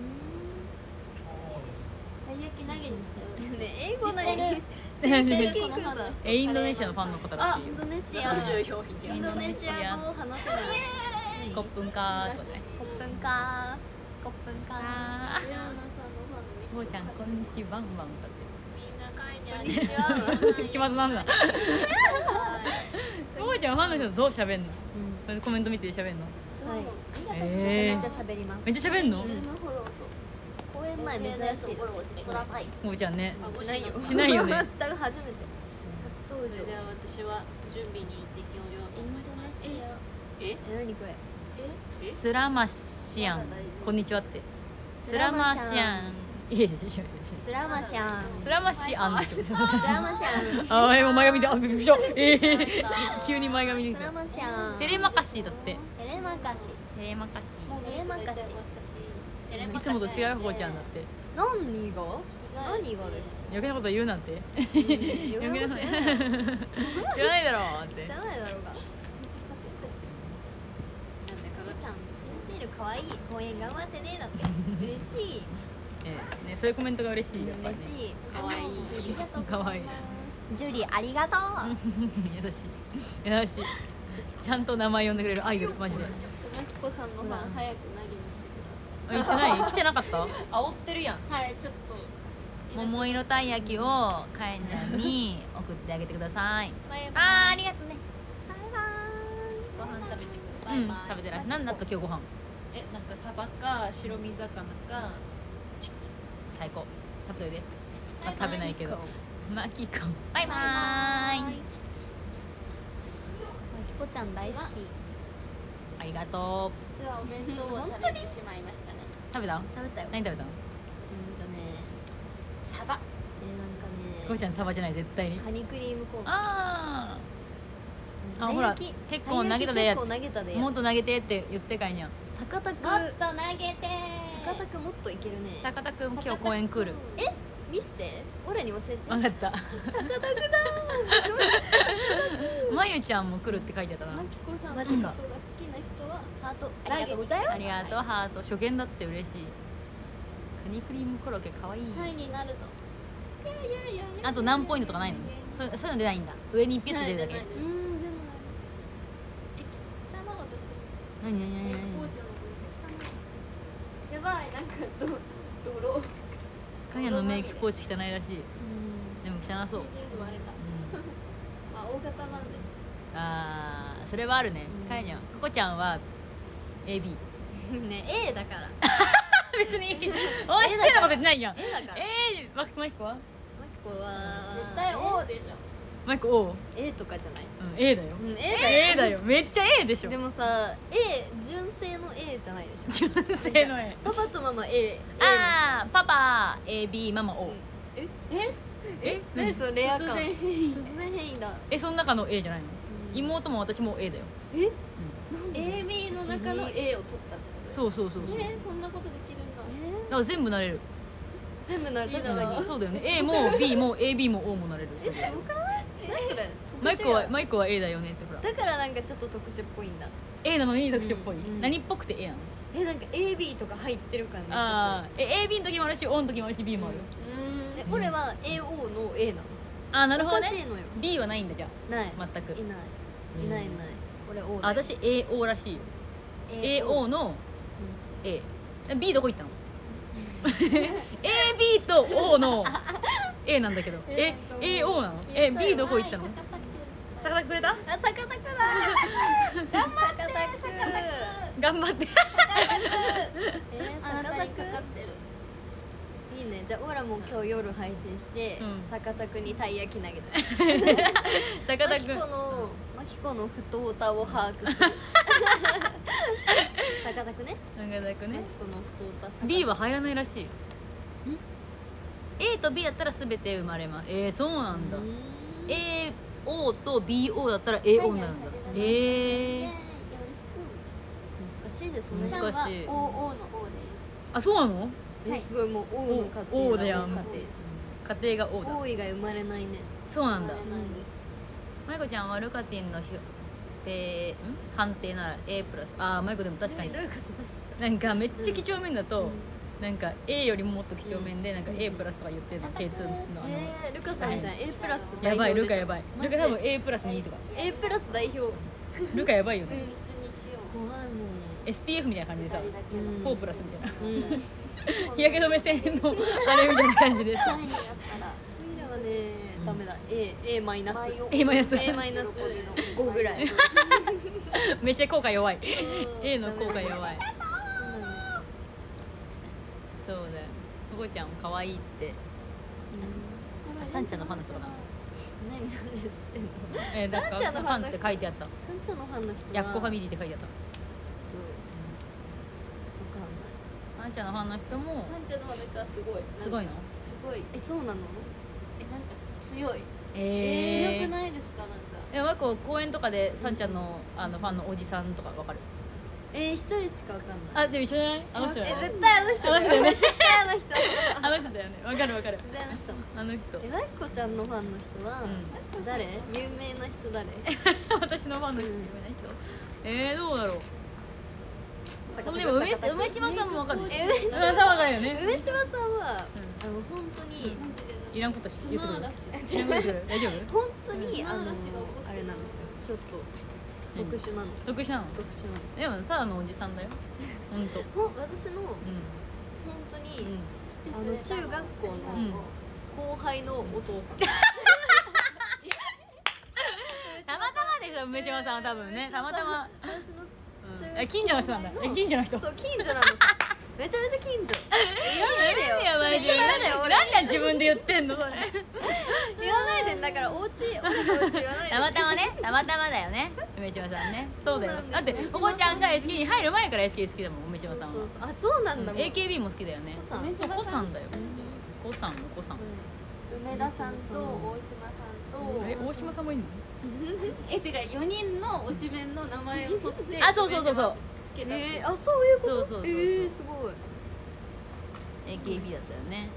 たい焼き投げに来たよ。ね、英語何？ えインドネシアのファンの方らあ、 しいよイン。ドネシア。インドネシア語を話せない。 コップンカーとかね。 コップンカー、コップンカー。 あリアナさんのファンのーココちゃんこんにちはバンバン歌っみんな書いてある。こんにちは。 てる。気まずなんだ。ココちゃんファンの人とどう喋んの？コメント見て喋んの？ はい。 えーめちゃめちゃ喋ります。 めっちゃ喋んの？ 公演前珍しい。 ココちゃんね。 しないよ。 しないよね下が初めて。初登場。 じゃあ私は準備に行ってきようとイン思いますドネシア。 ええ、何これ？ スラマシアンこんにちはって。スラマシアンいやいやいやいやスラマシャン。 スラマシアンでしょ。 スラマシャン。 あーもう前髪であびっくりした。えー、急に前髪でスラマシャン。 テレマカシーだって。 テレマカシ。 テレマカシテレマカシ。 ーいつもと違う方ちゃんだって。 何が？何がですか？ 余計なこと言うなんて。 余計なこと言うなよ。 知らないだろうって知。らないだろうが。なんでかがちゃん、ツインテール可愛い。公演頑張ってねだって。嬉しい。 えーねそういうコメントが嬉しいやっぱりね。 嬉しい。 可愛いジュリ可愛い。 ジュリありがとう。 優しい優しい。ちゃんと名前呼んでくれるアイドルマジで。 マキコさんのファン早く投げに来てあ言ってない？来てなかった？ 煽ってるやん。 くださいはいちょっと桃色たい焼きをかえちゃんに送ってあげてください。 バイバイあーありがとうね。バイバご飯食べてくうんださい食べてらっしゃる。なんだった今日ご飯。 え、なんかサバか白身魚か最高。食べといて。まあイ。 食べないけど。マキコバイバーイ。 マキコちゃん大好き。 ありがとう。 実はお弁当を食べてしまいましたね食べた？ 食べたよ。 何食べたの？ うんとね、 サバえなんかね、 ココちゃんサバじゃない絶対に。 カニクリームコーン。 ああ。あたいほら焼き結構投げたでや結構投げたでやもっと投げてって言ってかいにゃん。 坂田くもっと投げて坂田くもっといけるね。 坂田くん今日公園来る。 見して俺に教えて。 分かった。 坂田くだまゆちゃんも来るって書いてあったな。 マキコさんのマジかことが好きな人はハートありがとうございます。 ありがとうハート初見だって嬉しい。カニクリームコロッケかわいい。 サイになるぞいやいやいやあと何ポイントとかないの？そうそういうの出ないんだ。上にピュッて出るだけ。 ないないうんでもえ汚い私何何何何工事の分汚いやばいなんかど泥カヤのメイクコーチ汚いらしい。 うんでも汚そう。 全部割れたうんまあ大型なんであーそれはあるね。 うんカヤにゃんココちゃんは エービーね A だから別におい失礼なこと言ってないやん。 A だからえー、ママイコはマキコは絶対 O でしょマイコ O。 A とかじゃない？ うん A だよ。 うん A だよ。 A だよ。めっちゃ A でしょ。 でもさ A 純正の A じゃないでしょ。 純正の A。 パパとママ A。 あーパパ エービー ママ O。 ええ何そのレア感。 突然突然変異だ。 えその中の A じゃないの？ うん妹も私も A だよ。 え？ うんなんで？ エービー の中の A を取ったってことそうそうそうそう。だえー、そんなことできるんだえから全部なれる。 全部なるいいな確かに。 そうだよね。A も B も エービー も O もなれる。 えすごくない？何それ？ マイコは特殊やマイコは A だよねってほら。 だからなんかちょっと特殊っぽいんだ。 A なのに特殊っぽい。 うん何っぽくて A なの？ えなんか エービー とか入ってる感めっちゃああ、え エービー の時もあるし O の時もあるし B もある。 うーんする。え俺は エーオー の A なのさ。 あーなるほどね。 おかしいのよ。 B はないんだじゃない。 あ全く。 いない。いないいない。俺 O だよ。 あ私 エーオー らしいよ。エーオー の A。B どこ行ったの？エービー と O の A なんだけど。え エーオー なの？え B どこ行ったの？ 坂田くれたあ、坂田くだ頑張って坂田く頑張ってえー、 あなた坂田くにかかってる。 いいね。じゃあオラも今日夜配信して、 うん坂田くにたい焼き投げた坂田くんマキコのマキコの太田を把握する坂田くね坂田くねマキコの太田坂田 B は入らないらしい。 A と B だったら全て生まれますえー、そうなんだ。 エーオー と ビーオー だったら エーオー になるんだ。えー、 難しいですね難しいオーオーの O です。 あ、そうなの？ えすごいもう王の家庭王だよ王の家庭が O だ。 家庭王位が生まれないねそうなんだ。 生まれないです。 マイコちゃんはルカティンのひてん判定なら A プラス。あー、マイコでも確かにどういうことなんかめっちゃ几帳面だと、 うんなんか A よりももっと几帳面でなんか A プラスとか言ってるの ケーツー のあの、 えー、ルカさんじゃん A プラス代表でしょやばいルカやばいマジでルカ多分 A プラスにとか A プラス代表怖いルカやばいよね。 秘密にしよう。 もんエスピーエフ みたいな感じでさ二人だけのうんフォープラスみたいなうん日焼け止め線のあれみたいな感じでさ三位になったらミラはねダメだ A A マイナスマイオ A マイナス A マイナスごぐらいめっちゃ効果弱い。 うん A の効果弱い。 そうなんですよそうだよ。ここちゃん可愛いって。あサンちゃんのファンの人かな。 何なんで知ってんのえー、だからサンちゃんのファンって書いてあった。 サンちゃんのファンの人はヤッコファミリーって書いてあった。 ちょっとわかんないサンちゃんのファンの人もサンちゃんの方がすごい。 すごいの。 すごい。 えそうなのえなんか強い。 えー、 強くないですかなんか。 え、わこ公園とかでサンちゃんのあのファンのおじさんとかわかる？ えー、一人しかわかんないあ、でも一緒じゃない？あの人だよね。 え絶対あの人だよあの人だよね絶対あの人あの人だよね。わかるわかる。 絶対あの人あの人。 えワイコちゃんのファンの人は、 う誰有名な人誰私のファンの人有名な人。えー、どうだろう。 坂田でも梅坂田梅島さんもわかる。 え梅島梅島さんわかるよね。 上島さんは、あの本当にいらんこと言ってくる。 砂嵐いらんこと言ってくる。大丈夫？ 本当にあの砂嵐が起こってるあれなんですよちょっと特殊なの特殊なの？ 特殊なのでもただのおじさんだよ。ほんと。 ほ私の本うん。 当に、 うん。 あの中学校のうん後輩のお父さん、 たまたまでしょ梅島さんは多分ね。たまたま。 私のうん中学校え近所の人なんだ。え近所の人。 そう近所なんですよめちゃめちゃ近所言わないでよやばいめっちゃダメだよ俺なんで自分で言ってんのそれ。 言わないでだからお家俺のお家言わないでたまたまね。たまたまだよね。梅島さんね。そうだよ。 そうだってなんですお子ちゃんが エスケー に入る前から エスケー 好きだもん梅島さんは。 そうそうそうあそうなんだ、もうエーケービー も好きだよね。 コさんそうコさんだよ。コさんコさん。 梅田さんと大島さんとえ大島さんもいいの？ え違うよにんの推しメンの名前を取ってあそうそうそうそう。 つけた。 えー、あそういうことそうそうそうそうえー、すごいエーケービー だったよね。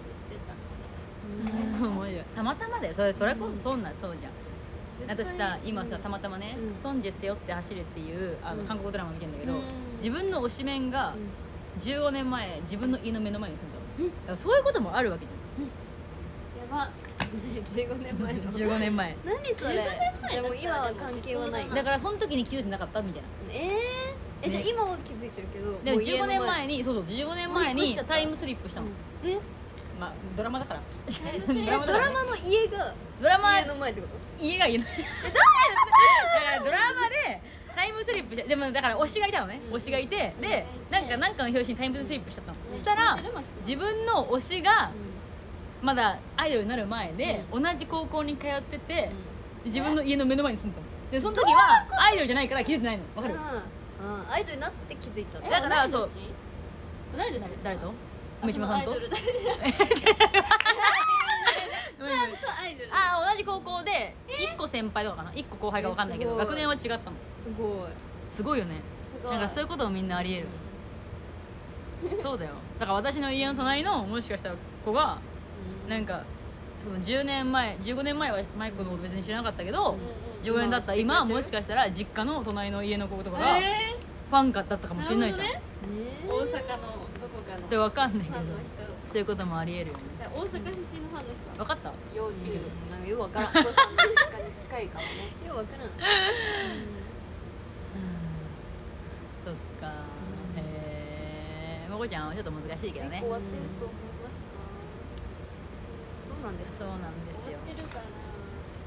うん面白い。たまたまだよ。それそれこそそんなそうじゃん。私さ今さたまたまねうん 「孫ジェ背負って走れ」っていうあのうん韓国ドラマ見てんだけど、 うん自分の推しメンがうんじゅうごねんまえ自分の家の目の前に住んだの、だからそういうこともあるわけじやば。 じゅうごねんまえのゃんじゅうごねんまえ何それじゃあもう今は関係はないだからその時に気づいてなかったみたいな。 えー、えじゃあね今は気づいてるけどでもじゅうごねんに前にそうそうじゅうごねんまえもう引っ越しちゃったにタイムスリップしたの、 えまあドラマだからえドラマだからねドラマの家がドラマ家の前ってこと家がいないだからドラマでタイムスリップしでもだから推しがいたのね、 うん推しがいてでなんかなんかの表紙にタイムスリップしちゃったの、 うんしたら自分の推しがうまだアイドルになる前で、同じ高校に通ってて、自分の家の目の前に住んでたのでその時はアイドルじゃないから気づいてないのわかる、 うんうんアイドルになって気づいただからそう同い年です誰と梅島さんとアイドル誰ごめんごめんとアイドルあ同じ高校でいっこ先輩とかかないっこ後輩か分かんないけどえすごい学年は違ったのすごいすごいよねすごいだからそういうこともみんなありえるそうだよだから私の家の隣のもしかしたら子がなんかそのじゅうねんまえじゅうごねんまえはマイクのこと別に知らなかったけどじゅうごねんだった今もしかしたら実家の隣の家の子とかがフえァンだったかもしれないじゃん、 なるねー大阪のどこかのって分かんないけどファンの人そういうこともありえるよねじゃあ大阪出身のファンの人分かった幼稚園なんかよくわからんお子さんの実家に近いかもねよくわからんそっかへえもこちゃんはちょっと難しいけどね終わってると思いますかそうなんですそうなんですよ終わってるかな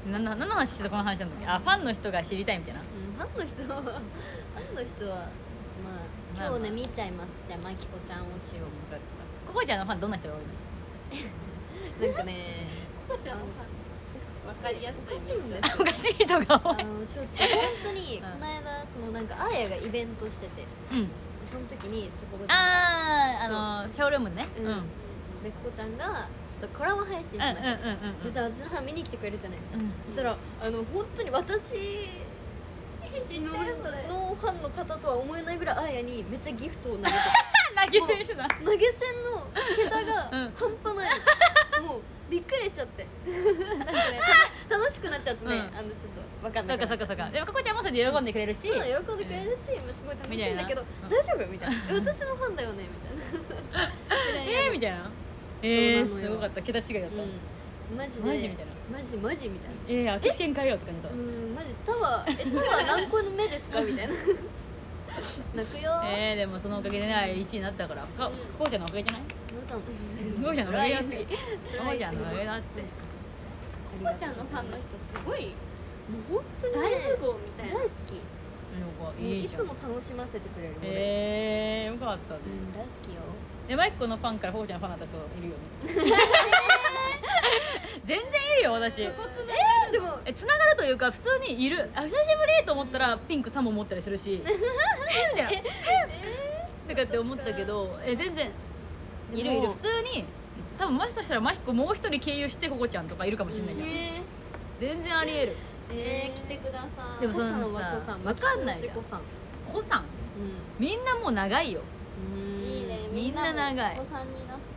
なな何の話してたこの話なんだっけ。あ、ファンの人が知りたいみたいな。 うん、ファンの人はファンの人はまあ今日ね見ちゃいます。じゃあまきこちゃん推しを。 ここちゃんのファンどんな人が多いの？ なんかねここちゃんのファンわかりやすいおかしいんだよおかしい人が多い。 あのちょっと本当にこの間そのなんかあーやがイベントしてて、 うん。 その時にちょっとここちゃんがああ、あのショールームね。 ううんん。うんでここちゃんがちょっとコラボ配信しまうんうんした、 うんそしたら私のファン見に来てくれるじゃないですか、 うんそしたらあの本当に私ののファンの方とは思えないぐらいあーやにめっちゃギフトを投げて投げ選手だ。 投げ銭の桁がうん半端ないの、もうびっくりしちゃってなんかねた楽しくなっちゃってね、 うんあのちょっと分かんないそっかそっかそっか。でもここちゃんもそれで喜んでくれるし。 そうだ喜んでくれるし、まあすごい楽しいんだけど、 みたいな大丈夫みたいなえ私のファンだよねみたいなえーみたいな。えーそうなのよすごかった。桁違いだった。 うん、マジでマジみたいな。 マジマジみたいなえー握手券変えようって感じだう。んマジタワーえタワー何個目ですかみたいな泣くよー、 えーでもそのおかげでねいちいになったから。かここちゃんのおかげじゃない？ のちゃんここちゃんのおかげだって。ここちゃんのおかげだって。 ここちゃんのファンの人すごいもう本当にね大富豪みたいな大好きなんかもういいいじゃん。 つも楽しませてくれる俺、 えーよかったね。 うん大好きよでマイコのファンからここちゃんのファンだった人いるよね。全然いるよ私。 えでもえ繋がるというか普通にいる。あ久しぶりと思ったらピンクさんも持ったりするし。えみたいな。とかって思ったけどえ全然いるいる普通に多分もしかしたらマヒコもう一人経由してここちゃんとかいるかもしれないじゃん。 え全然ありえる。 ー、えー、来てくださいでもそのコさんはコさんわかんないじゃんコさんコさんうみんなもう長いよ。 んいいねみんな長いみんなもお子さんになってね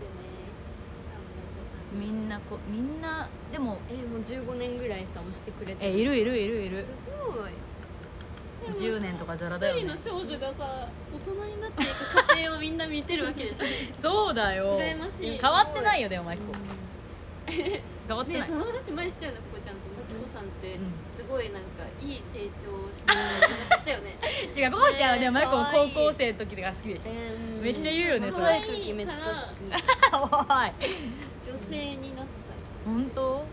みんなこみんなでもえもうじゅうごねんぐらいさ押してくれてえいるいるいるいるすごいじゅうねんとかザラだよね。 一人の少女がさ大人になっていく過程をみんな見てるわけでしょそうだよ。 羨ましい変わってないよでもマイコ変わってない。 ねその話前したよねここちゃんとマキコさんってうんすごいなんかいい成長をしてる話したよね違うココちゃんはねマイコもかわいい高校生の時が好きでしょ。 えーめっちゃ言うよねそれ若い時めっちゃ好きおい女性になった本当う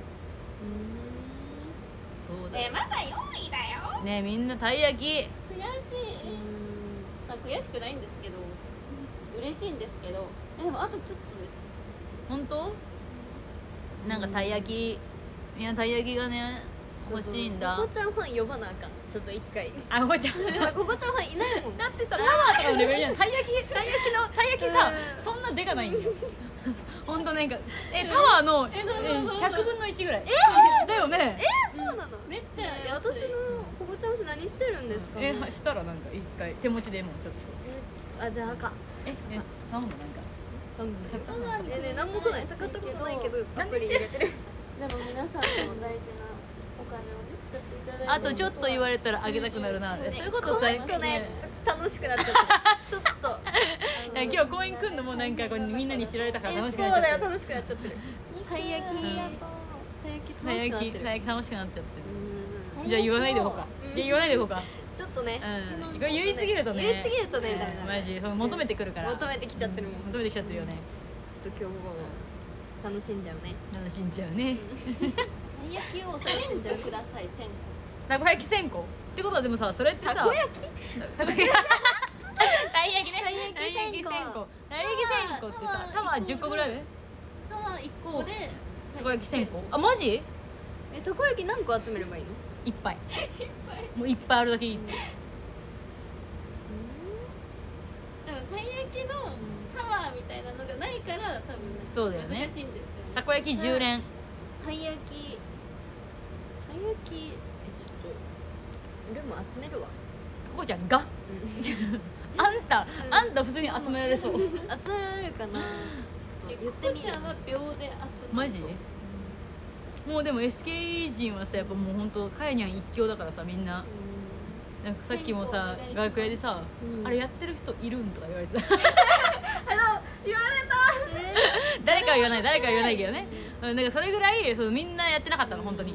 そうだよまだよんいだよねみんなたい焼き悔しいんあ悔しくないんですけど嬉しいんですけどえでもあとちょっとです本当なんかたい焼きみんなたい焼きがね欲しいんだココちゃんファン呼ばなあかんちょっと一回あココちゃんちょっとココちゃんファンいないもんだってさタワーとかのレベルじゃんたい焼きたい焼きのたい焼きさうんそんなでかないんだよほんとなんかえタワーのえそうそうそうそうひゃくぶんのいちぐらいだよねそうなのめっちゃえ安い私のココちゃん推し何してるんですかねえはしたらなんか一回手持ちでもちょっとえちょっとあじゃあ赤ええ頼むのなんか頼むえね何も来ない使ったことないけどアプリ入れてるでも皆さんの大事なお金をね使っていただいてあとちょっと言われたらあげたくなるなそういうことさこの人ねちょっと楽しくなっちゃったちょっとあのいや今日公園来んのもなんかこうみんなに知られたからえ楽しくそうなっちゃってるだよ楽しくなっちゃってるたい焼きうんたい焼きたい焼き楽しくなってるたい焼き楽しくなっちゃってるうんじゃあ言わないでほかいや言わないでほかちょっとねうんこれ言いすぎるとね言いすぎるとねうんダメだねマジその求めてくるから求めてきちゃってるもん求めてきちゃってるよねちょっと今日も楽しんじゃうね楽しんじゃうねたい焼きをせんこくださいせんこたこ焼きせんこってことはでもさそれってさたこ焼きたこ焼きたい焼きねたい焼きたい焼きせんこたい焼きせんこってさタワーじゅっこぐらいでタワーいっこでたこ焼きせんこあマジえたこ焼き何個集めればいいのいっぱいもういっぱいあるだけいいでもたい焼きのタワーみたいなのがないから多分そうだよね難しいんですよねたこ焼きじゅう連たい焼きたい焼きえちょっと俺も集めるわここちゃんがあんたあんた普通に集められそう集められるかなちょっと言ってみるここちゃんは秒で集まるマジもうでも エスケー 人はさやっぱもうほんとカヤニャン一強だからさみんななんかさっきもさ楽屋でさうんあれやってる人いるんとか言われてた言われ誰かは言わない誰かは言わないけどねうんなんかそれぐらいそのみんなやってなかったたの本当に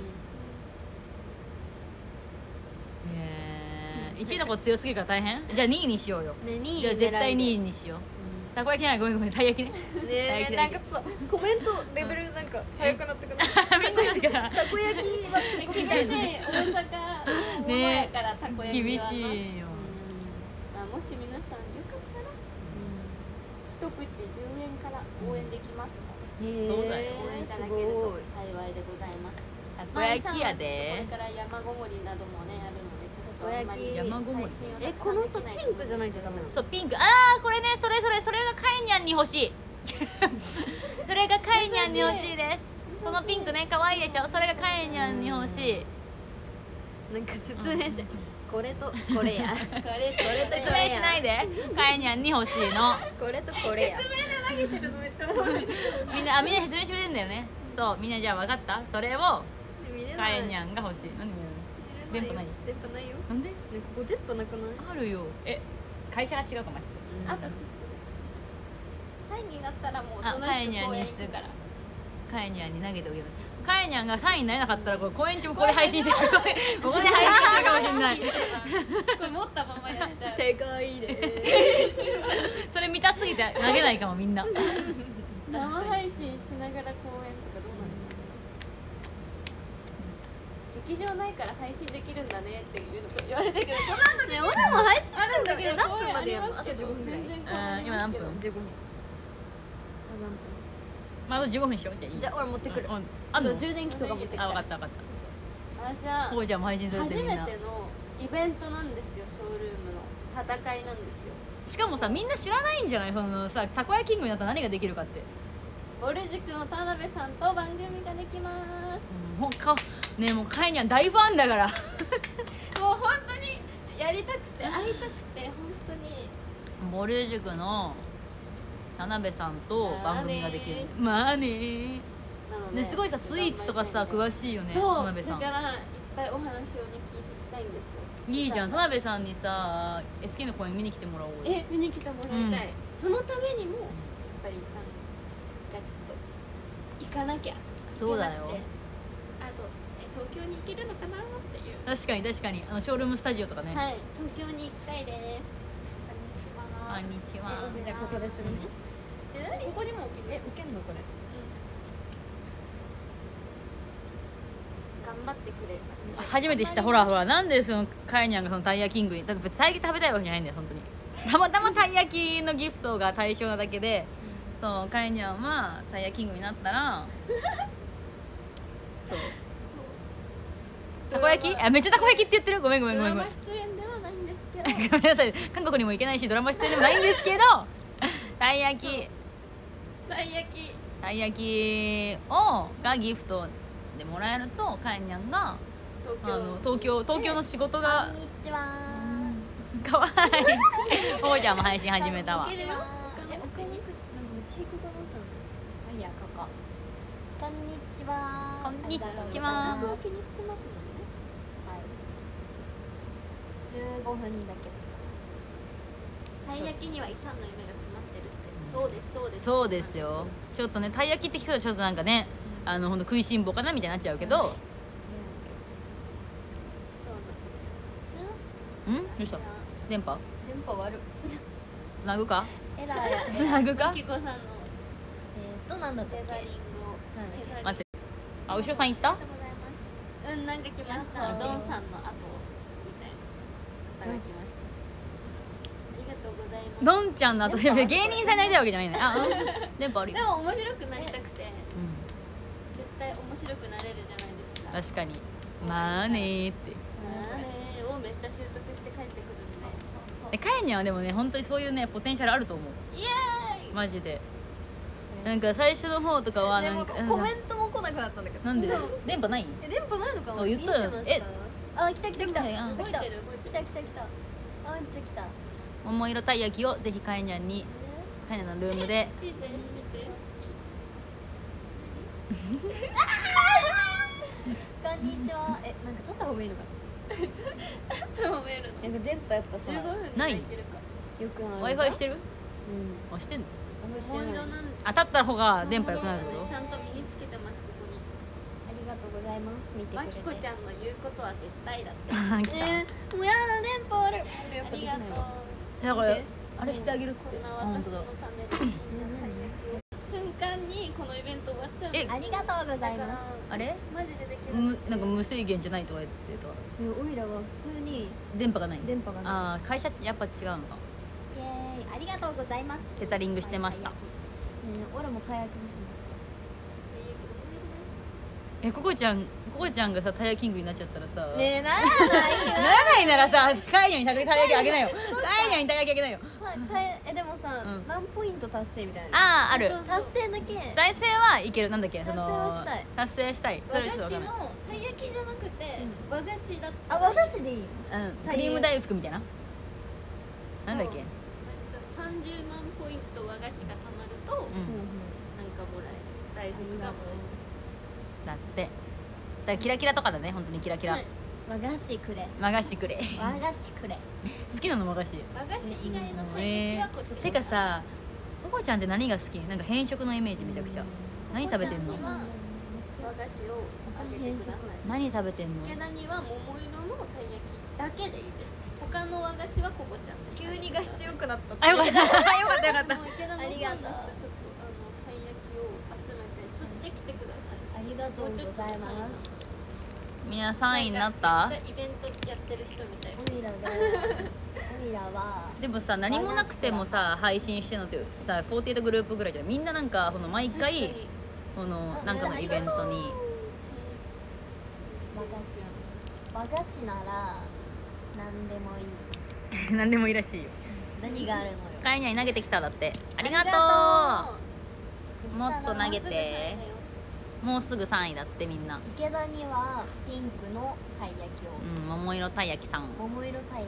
いちいの子強すぎるから大変じゃあにいにしようよねにいじゃあ絶対にいいにしよたこ焼きないごめんごめんたい焼きねねえなんかちょっとコメントレベルなんか早くなってくるみんなだからたこ焼きはツッコミたい厳しい大阪ものやからたこ焼き厳はなしいよまあ、もし皆さんよかったら一口じゅうえんから応援できますので、 そうだよ応援いただけると幸いでございます。 たこ焼きやでこれから山ごもりなどもねあるのでちょっとあんまり山ごもり配信をえこのさピンクじゃないとダメなのそうピンクあーこれねそれそれそれがカイニャンに欲しいそれがカイニャンに欲しいですそのピンクね可愛いでしょそれがカイニャンに欲しいなんか説明してこれとこれやこれこれと説明しないでカイニャンに欲しいのこれとこれやみんなあみんな説明してくれるんだよねそうみんなじゃあ分かったそれを見れないカイニャンが欲しいなんで見れない電波ない電波ないよなんでねここ電波なくないあるよえ会社が違うかもあとちょっとですサインになったらもうあどのカイニャン人公にする演行くからカイニャンに投げておけばカイニャンがサインになれなかったらこれ公演中ここで配信してるここで配信してるかもしれないこれ持ったままやっちゃう正解でそれ見たすぎて投げないかもみんな生配信しながら公演とかどうなるの劇場ないから配信できるんだねっていうのと言われたけどこの後ね俺も配信あるんだけどえ何公演あり分までやるのあとますけどじゅうごふんぐらい全然公演うん今何分じゅうごふんまああとじゅうごふんしようじゃあいいじゃあ俺持ってくるうんうんああんのと充電器とか持ってきたあ分かった分かった私はこうちゃんも配信するっ初てみんなめてのイベントなんですよショールームの戦いなんですよしかもさみんな知らないんじゃないそのさたこ焼きキングになったら何ができるかってぼる塾の田辺さんと番組ができますもうかねえもうカイニャン大ファンだからもう本当にやりたくて会いたくて本当にぼる塾の田辺さんと番組ができるまあねーなのでねすごいさスイーツとかさ詳しいよね田そうだ辺さんからいっぱいお話をね聞いていきたいんですよいいじゃん田辺さんにさ エスケー の公演見に来てもらおうよえ見に来てもらいたい、 うんそのためにもやっぱりさがちょっと行かなきゃそうだよ行けなくてあとえ東京に行けるのかなっていう確かに確かにあのショールームスタジオとかね、 はい東京に行きたいですこんにちはじゃあここでするねえ何ここにも置けるえ受けんのこれ頑張ってくれ初めて知ったほらほらなんでそのカイニャンがそのタイヤキングにだってたい焼き食べたいわけじゃないんだよ本当にたまたまたい焼きのギフトが対象なだけで、そうカイニャンはタイヤキングになったらそうたこ焼きあめっちゃたこ焼きって言ってるごめんごめんごめんごめんドラマ出演ではないんですけどごめんなさい韓国にも行けないしドラマ出演でもないんですけどたい焼きたい焼きたい焼きをがギフトでもらえるとカイニャンが東京あの東京東京の仕事がこんにちはかわいいほうちゃんも配信始めたわこんにちはこんにちはえ送りにくいなんかめっちゃ英語がなっちゃうあいやこここんにちはこんにちはありがとうございます東京気にしてますもんねはいじゅうごふんだけたい焼きには遺産の夢が詰まってるってそうですそうですそうですよちょっとねたい焼きって聞くとちょっとなんかねあのほんと食いしん坊かなみたいになっちゃうけど、 はいそうなんですよんどうした電波電波悪つなぐかエラーやつなぐかきこさんのえーとなんだったっけデザリングをなんだっけデザリング待ってあ後ろさん行ったありがとうございますうんなんか来ましたやっぱドンさんの後みたいな方が来ました、ありがとうございますどんちゃんの後で芸人さんになりたいわけじゃないねあうん電波あるよでも面白くなりたくてうん絶対面白くなれるじゃないですか確かにまあねーってまあねをめっちゃ習得して帰ってくるんででカイニャンはでもね本当にそういうねポテンシャルあると思うイエーイマジでなんか最初の方とかはでもなんかコメントも来なくなったんだけどなんで電波ないえ電波ないのかなあ言ったよ見てましたえあ来た来た来たいやいや来た動いてる動いてる来た来た来たあめっちゃ来た桃色たい焼きをぜひカイニャンにカイニャンのルームで見て見てこんにちはえなんか撮った方がいいのか止めるのななんか電波やっぱさじゅうごふんでないいけるかよくな w る i f i してるうんあしてんのあんまりしてない桃色なん当たった方が電波良くなるけどちゃんと身につけてますここにありがとうございます見てくれてまきこちゃんの言うことは絶対だって来たえー、もうやだ電波悪い俺やっぱできないありがとうわだからあれしてあげるってこんな本当だ私のためにこんなたい焼きを瞬間にこのイベント終わっちゃう。 えありがとうございます。 あれマジでできなむくてなんか無制限じゃないとか言ってたえオイラは普通に電波がない電波がない。 ああ会社やっぱ違うのかイエーイ、ありがとうございます。 テザリングしてましたねえ、俺もたい焼き欲しいえココちゃんココちゃんがさタイヤキングになっちゃったらさな。ねえ、ならないよ。 ならないならさカイニャにたい焼きあげなよカイニャにたい焼きあげなよたいえでもさ、 うん何ポイント達成みたいな。 ああある達成だけ。 財政はいけるなんだっけその達成はしたい達成したいそれちょっとわかんないのたい焼きじゃなくて和菓子だったあ、和菓子でいい。 うんクリーム大福みたいななんだっけさんじゅうまんポイント和菓子がたまると、 うんなんかもらえる大福がもだってだからキラキラとかだね本当にキラキラはい和菓子くれ。 和菓子くれ和菓子くれ。 好きなの和菓子和菓子以外のたい焼きはこっちてかさココちゃんって何が好きなんか変色のイメージめちゃくちゃ何食べてんの私は和菓子をあげてください。 何食べてんの池田には桃色のたい焼きだけでいいです。他の和菓子はココちゃんでいい。 急にが必要くなった。 あよかったよかったよかったもう池田のファンの人ちょっとあのありがとうたい焼きを集めて釣ってきてください。 ありがとうございます。 みんなさんいになったじゃあイベントやってる人みたい。 オイラがオイラはでもさ何もなくてもさ配信してるのってさよんじゅうはちグループぐらいじゃんみんななんかこの毎回このなんかのイベントに和菓子和菓子なら何でもいい。 何でもいいらしいよ何があるのよ。 カイニャに投げてきただってありがとそしたらもっと投げてうもうすぐさんいだってみんな池田にはピンクのたい焼きを、 うん桃色たい焼きさん桃色たい焼きを。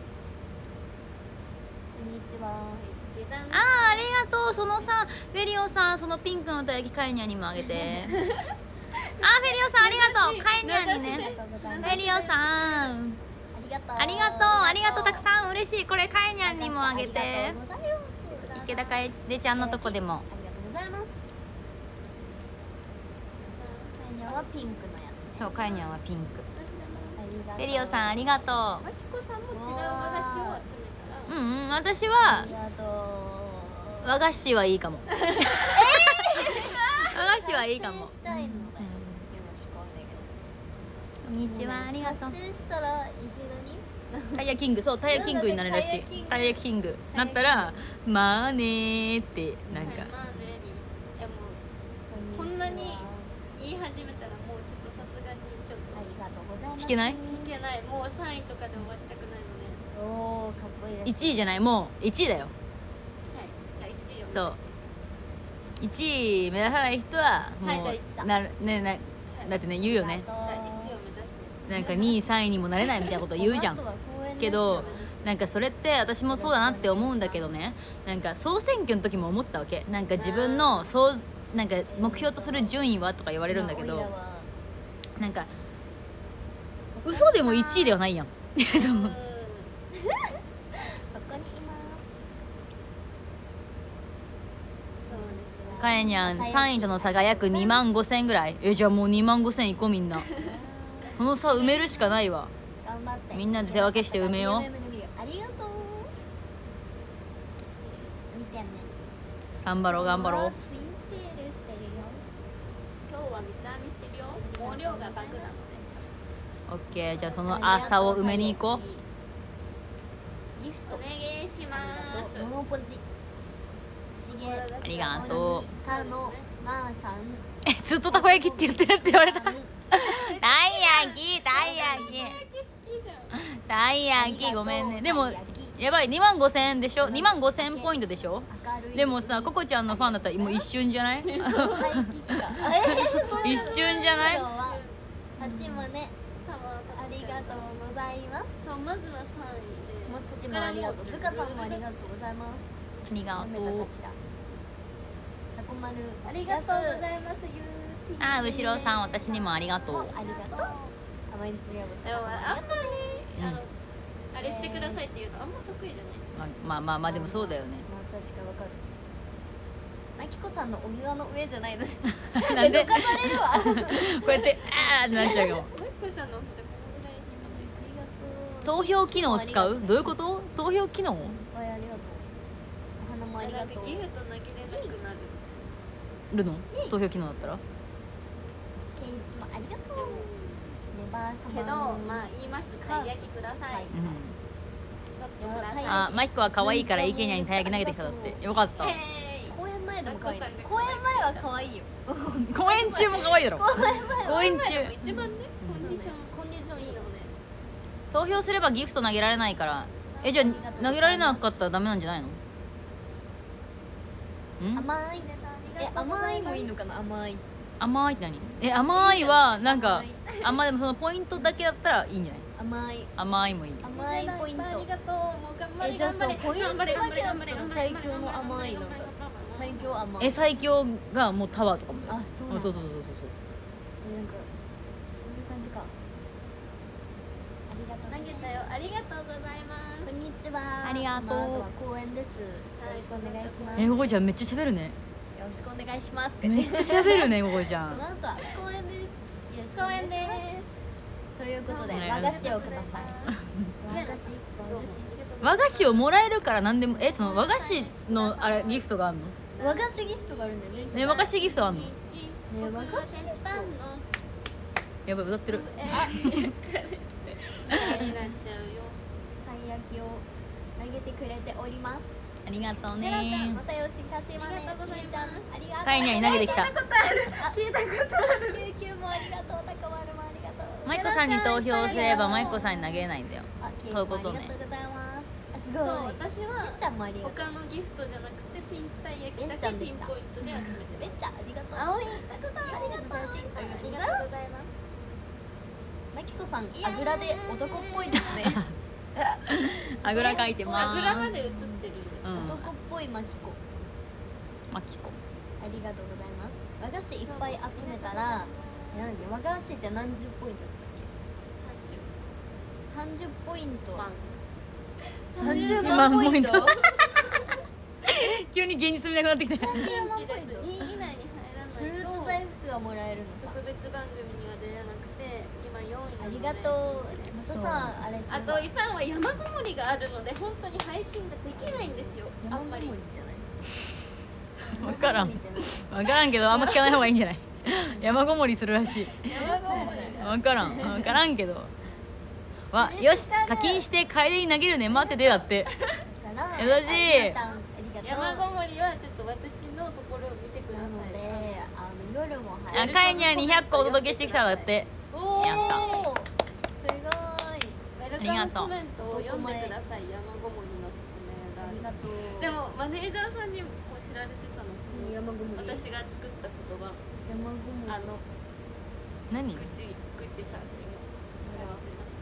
こんにちは。 下山あーありがとうそのさフェリオさんそのピンクのたい焼きカイニャにもあげてあーフェリオさんありがとうカイニャにねありがとうございフます。 ェリオさんありがとう。 ありがとうありがとうたくさん嬉しいこれカイニャンにもあげてありがとうございます。 池田楓ちゃんのとこでもありがとうございます。カイニャはピンクのやつね。 そうカイニャンはピンクありがとう。 フェリオさんありがとマキコさんも違う和菓子を集めたらううんうん私あはりがとう。 和菓子はいいかも和菓子はいいかも達成したいので、よろしくお願いします。 こんにちはありがとう達成したら池田にタイヤキングそうタイヤキングになるらしいタイヤキングなったらまあねーってなんかはいまあねいやもうこんなに言い始めたらもうちょっとさすがにちょっとありがとうございます。 弾けないいけないもうさんいとかで終わりたくないので、 おお、かっこいいです。 いちいじゃないもういちいだよはいじゃあいちいを目指してそういちい目指さない人はもう、 はいじゃあいっなるねなだってね言うよねありがとうじゃあいちいを目指してなんかにいさんいにもなれないみたいなこと言うじゃんこの後は公園ですけどなんかそれって私もそうだなって思うんだけどねなんか総選挙の時も思ったわけなんか自分の総なんか目標とする順位はとか言われるんだけどまあオイラはなんか嘘でもいちいではないやんそううんここにいます。そうカエニャンさんいとの差が約にまんごせんぐらいえじゃあもうにまんごせんいこうみんなこの差埋めるしかないわ頑張って。 みんなで手分けして埋めよう見る見る見るありがとう。見てね。 頑張ろう頑張ろうツインテールしてるよ。 今日は水編みしてるよ毛量がバグなのでオッケーじゃあその朝を埋めに行こうギフトお願いしますモモポジしげありがとうかのまーさんえずっとたこ焼きって言ってるって言われたたい焼きたい焼き好きじゃんたい焼きごめんねでもやばいにまんごせんでしょにまんごせんポイントでしょ明るいでもさココちゃんのファンだったらもう一瞬じゃないハイキックかえーそういうの一瞬じゃない今日は八もねたまありがとうございますそうまずはさんいでもちもありがとうずかさんもありがとうございますありが読めとうたかしらたこまるありがとうございますゆうてぃあー後ろさん私にもありがとうもありがとうあまりつぶやぶでもあんまりあのうんあれしてくださいっていうのあんま得意じゃないですまあまあまあでもそうだよねまあ確かわかるまきこさんのお膝の上じゃないのでなんでどかされるわありがとうこうやってあーってなっちゃうかもマックさんのお膝このぐらいしかない投票機能を使うどういうこと投票機能はいありがとうもありがとう。 ギフト投げれなくなる。 るの投票機能だったらケイチもありがとう。 でもネバー様けどまあ言います。たい焼きください。 うんちょっとください。 あマキコは可愛いからイケニャにたい焼き投げてきただってよかったえーい公演前でも可愛い。 マキコさんが公演前は可愛いよ。 公演中も可愛いだろ公演中でも一番ねコンディションコンディションいいよね。 投票すればギフト投げられないからえじゃあ投げられなかったらダメなんじゃないのん甘い。え甘いもいいのかな。甘い。 甘いって何え甘いはなんかあんまでもそのポイントだけだったらいいんじゃない甘い。 甘いもいい甘いポイント。 ありがとう。もう頑張れえじゃあ頑張れ。 そうポイントだけだったら頑張れ頑張れ最強の甘いのが最強甘い。 え最強がもうタワーとかもあそうなんだ。 そうそうそうそうそうえなんかそういう感じか。ありがとう。 投げたよ。ありがとうございます。 こんにちは。 ありがとうこの後は公演です。よろしくお願いします。 えよゴゴちゃんめっちゃ喋るねろしくお願いします。 めっちゃ喋るねゴゴちゃんこの後は公演です。よろしくお願いし公園でます。ということでね和菓子をください。和ね菓子和菓子和菓子をもらえるから何でもえその和菓子のあれギフトがあるの和菓子ギフトがあるんだよね。 ね和菓子ギフトあんのね和菓子ギフト。 やばい歌ってるえあになっちゃうよ。 たい焼きを投げてくれております。 ありがとうね正義たちまねありがとうございますしーちゃんありがとう。 カイニャに投げてきたあ聞いたことある。救急もありがとう。高丸もありがとう。 マイコさんに投票すればマイコさんに投げれないんだよあケイチそういうことねもありがとうございます。あすそうごい。 私はてっちゃんもありがとう。 他のギフトじゃなくてピンクたい焼きだえんちゃんでしたけピンポイントで集めてめっちゃありがとう。 青いたくさんありがとう。ありがとうございます。 ます。 マキコさんあぐらで男っぽいですね。 あぐらかいてまあぐらーますで映ってるんですか。 うん男っぽいマキコ。 マキコありがとうございます。和菓子いっぱい集めたら、えなんだっけ和菓子って何十ポイントだったっけ？三十ポイント。 万三十万万ポイント。 ポイント急に現実見なくなってきて三十万ピンチポイント。 です。にい以内に入らフルーないとツ大福がもらえるのさ。 特別番組には出れなくて今よんいなのでありがとう。まそうたさあれするわあと遺産は山ごもりがあるので本当に配信ができないんですよ。あ山ごもりんまりって何？ 分からん山ごもりって分からんけどあんま聞かない方がいいんじゃない山ごもりするらしい山ごもり分からん分からんけどわよし課金して楓に投げるね待っててだって何かな？ 優しいありがとう。ありがとう。 山ごもりはちょっと私のところを見てくださなのでい。 あの夜もあ入る。 カイニャにひゃっこお届けしてきただっておお。 やったすごい。 ウェルカムコメントを読んでください。山ごもりの説明がありがとう。 でもマネージャーさんにも知られてたの。 山ごもり。 私が作った言葉山ごもり。 あの何ぐちぐちさんにも言われてました。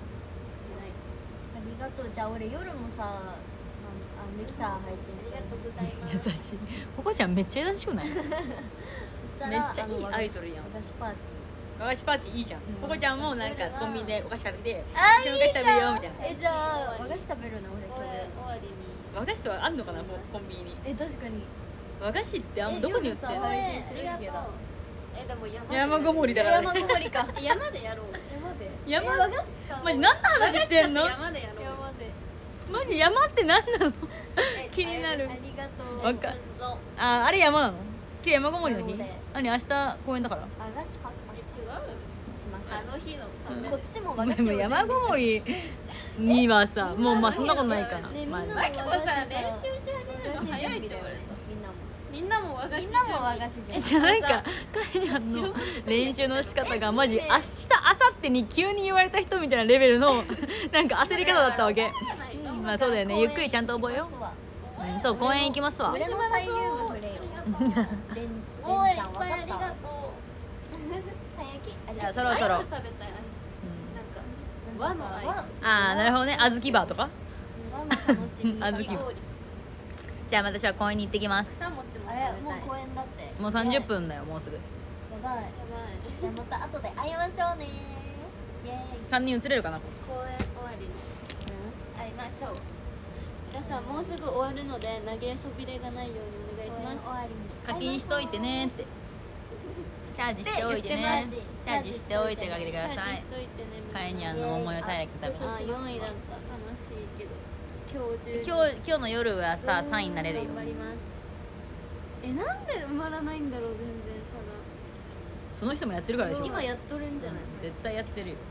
ありがとう。じゃあ俺夜もさ、ああできたら配信するありが。とうございます。 優しいここちゃんめっちゃ優しくないそしたらめっちゃいいあの和菓子アイドルやん和菓子パーティー。 和菓子パーティーいいじゃんここちゃんもなんかコンビニでお菓子買ってきてあ一緒にお菓子食べるよみたいなえじゃあ和菓子食べるの俺今終わ終わりに和菓子とはあんのかなもうコンビニに日。え確かに。 和菓子ってあんまどこに売ってんのえ夜さ配信するありがとう。えでも山山ごもりだから山ごもりか。 山でやろう。 山で。 山え和菓子か。 マジ何の話してんの山でやろう。 山で。 マジ山って何なのえ気になるありがとう。 わか寸像ああれ山なの今日山ごもりの日そうで何明日公園だから和菓子パクパえ違う。 クしましょあの日のためう。こっちも和菓子でもを準備して山ごもりにはさもうまあそんなことないかな、 ねみんなもまあ和菓子さ練習し始めるの和菓子準早いって備だよね言われた。 みんなも。 みんなも和菓子みんなも和菓子準備。 えじゃあなんか彼らの練習の仕方がマジ明日明後日に急に言われた人みたいなレベルのなんか焦り方だったわけまあそうだよねゆっくりちゃんと覚えよう、うん、そう公園行きますわ俺の最優部触れよ。レン応援いっレンちゃんわぱいありがとう。 かったわ。たい焼きありじゃあがとう。 そろそろアイス食べたいアイス。なんか和のアイス。 ああなるほどね小豆バーとか和の楽しみ。 あずきかき氷。 じゃあ私は公園に行ってきます草餅も食べあたい。 れもう公園だって。 もうさんじゅっぷんだよもうすぐやばい。 やばい。 じゃあまた後で会いましょうね。イエーイ。 さんにん移れるかな公演終わりに会いましょう。皆さんもうすぐ終わるので投げそびれがないようにお願いし公ます。 演終わりに。 課金しといてねってチャージしておいてチャねージチャージしておいてあげてくだチャージさいしといてね。 カエニャンの桃のたい焼き食べあさせてよんいだった。悲しいけど。 今日中に今日今日の夜はささんいになれるよ。 頑張ります。え、なんで埋まらないんだろう全然その人もやってるからでしょ。 今やっとるんじゃない？ 絶対やってるよ。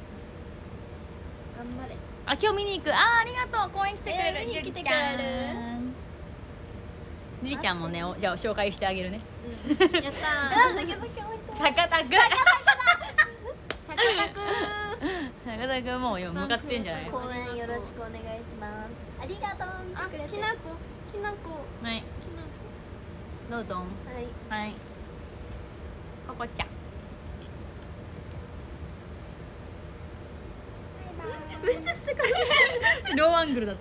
頑張れ。 あ、今日見に行く。あー、ありがとう。公園来てくれる。 えー見に来てくれるゆりちゃんゆりちゃんもね、おじゃあ紹介してあげるね。 やったー。なんだけど今日坂田くん。 坂田く坂田くんもう向かってんじゃない。 公演よろしくお願いします。ありがとう。見てくれて。きなこきなこはい。 きどうぞ。 なこ。はい。 はい。ここちゃん。 めっちゃしてくれる。 ローアングルだった。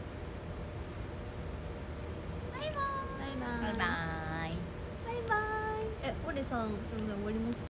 バイバーイ。 バイバーイ。 バイバーイ。え、俺さん、ちょっと終わります。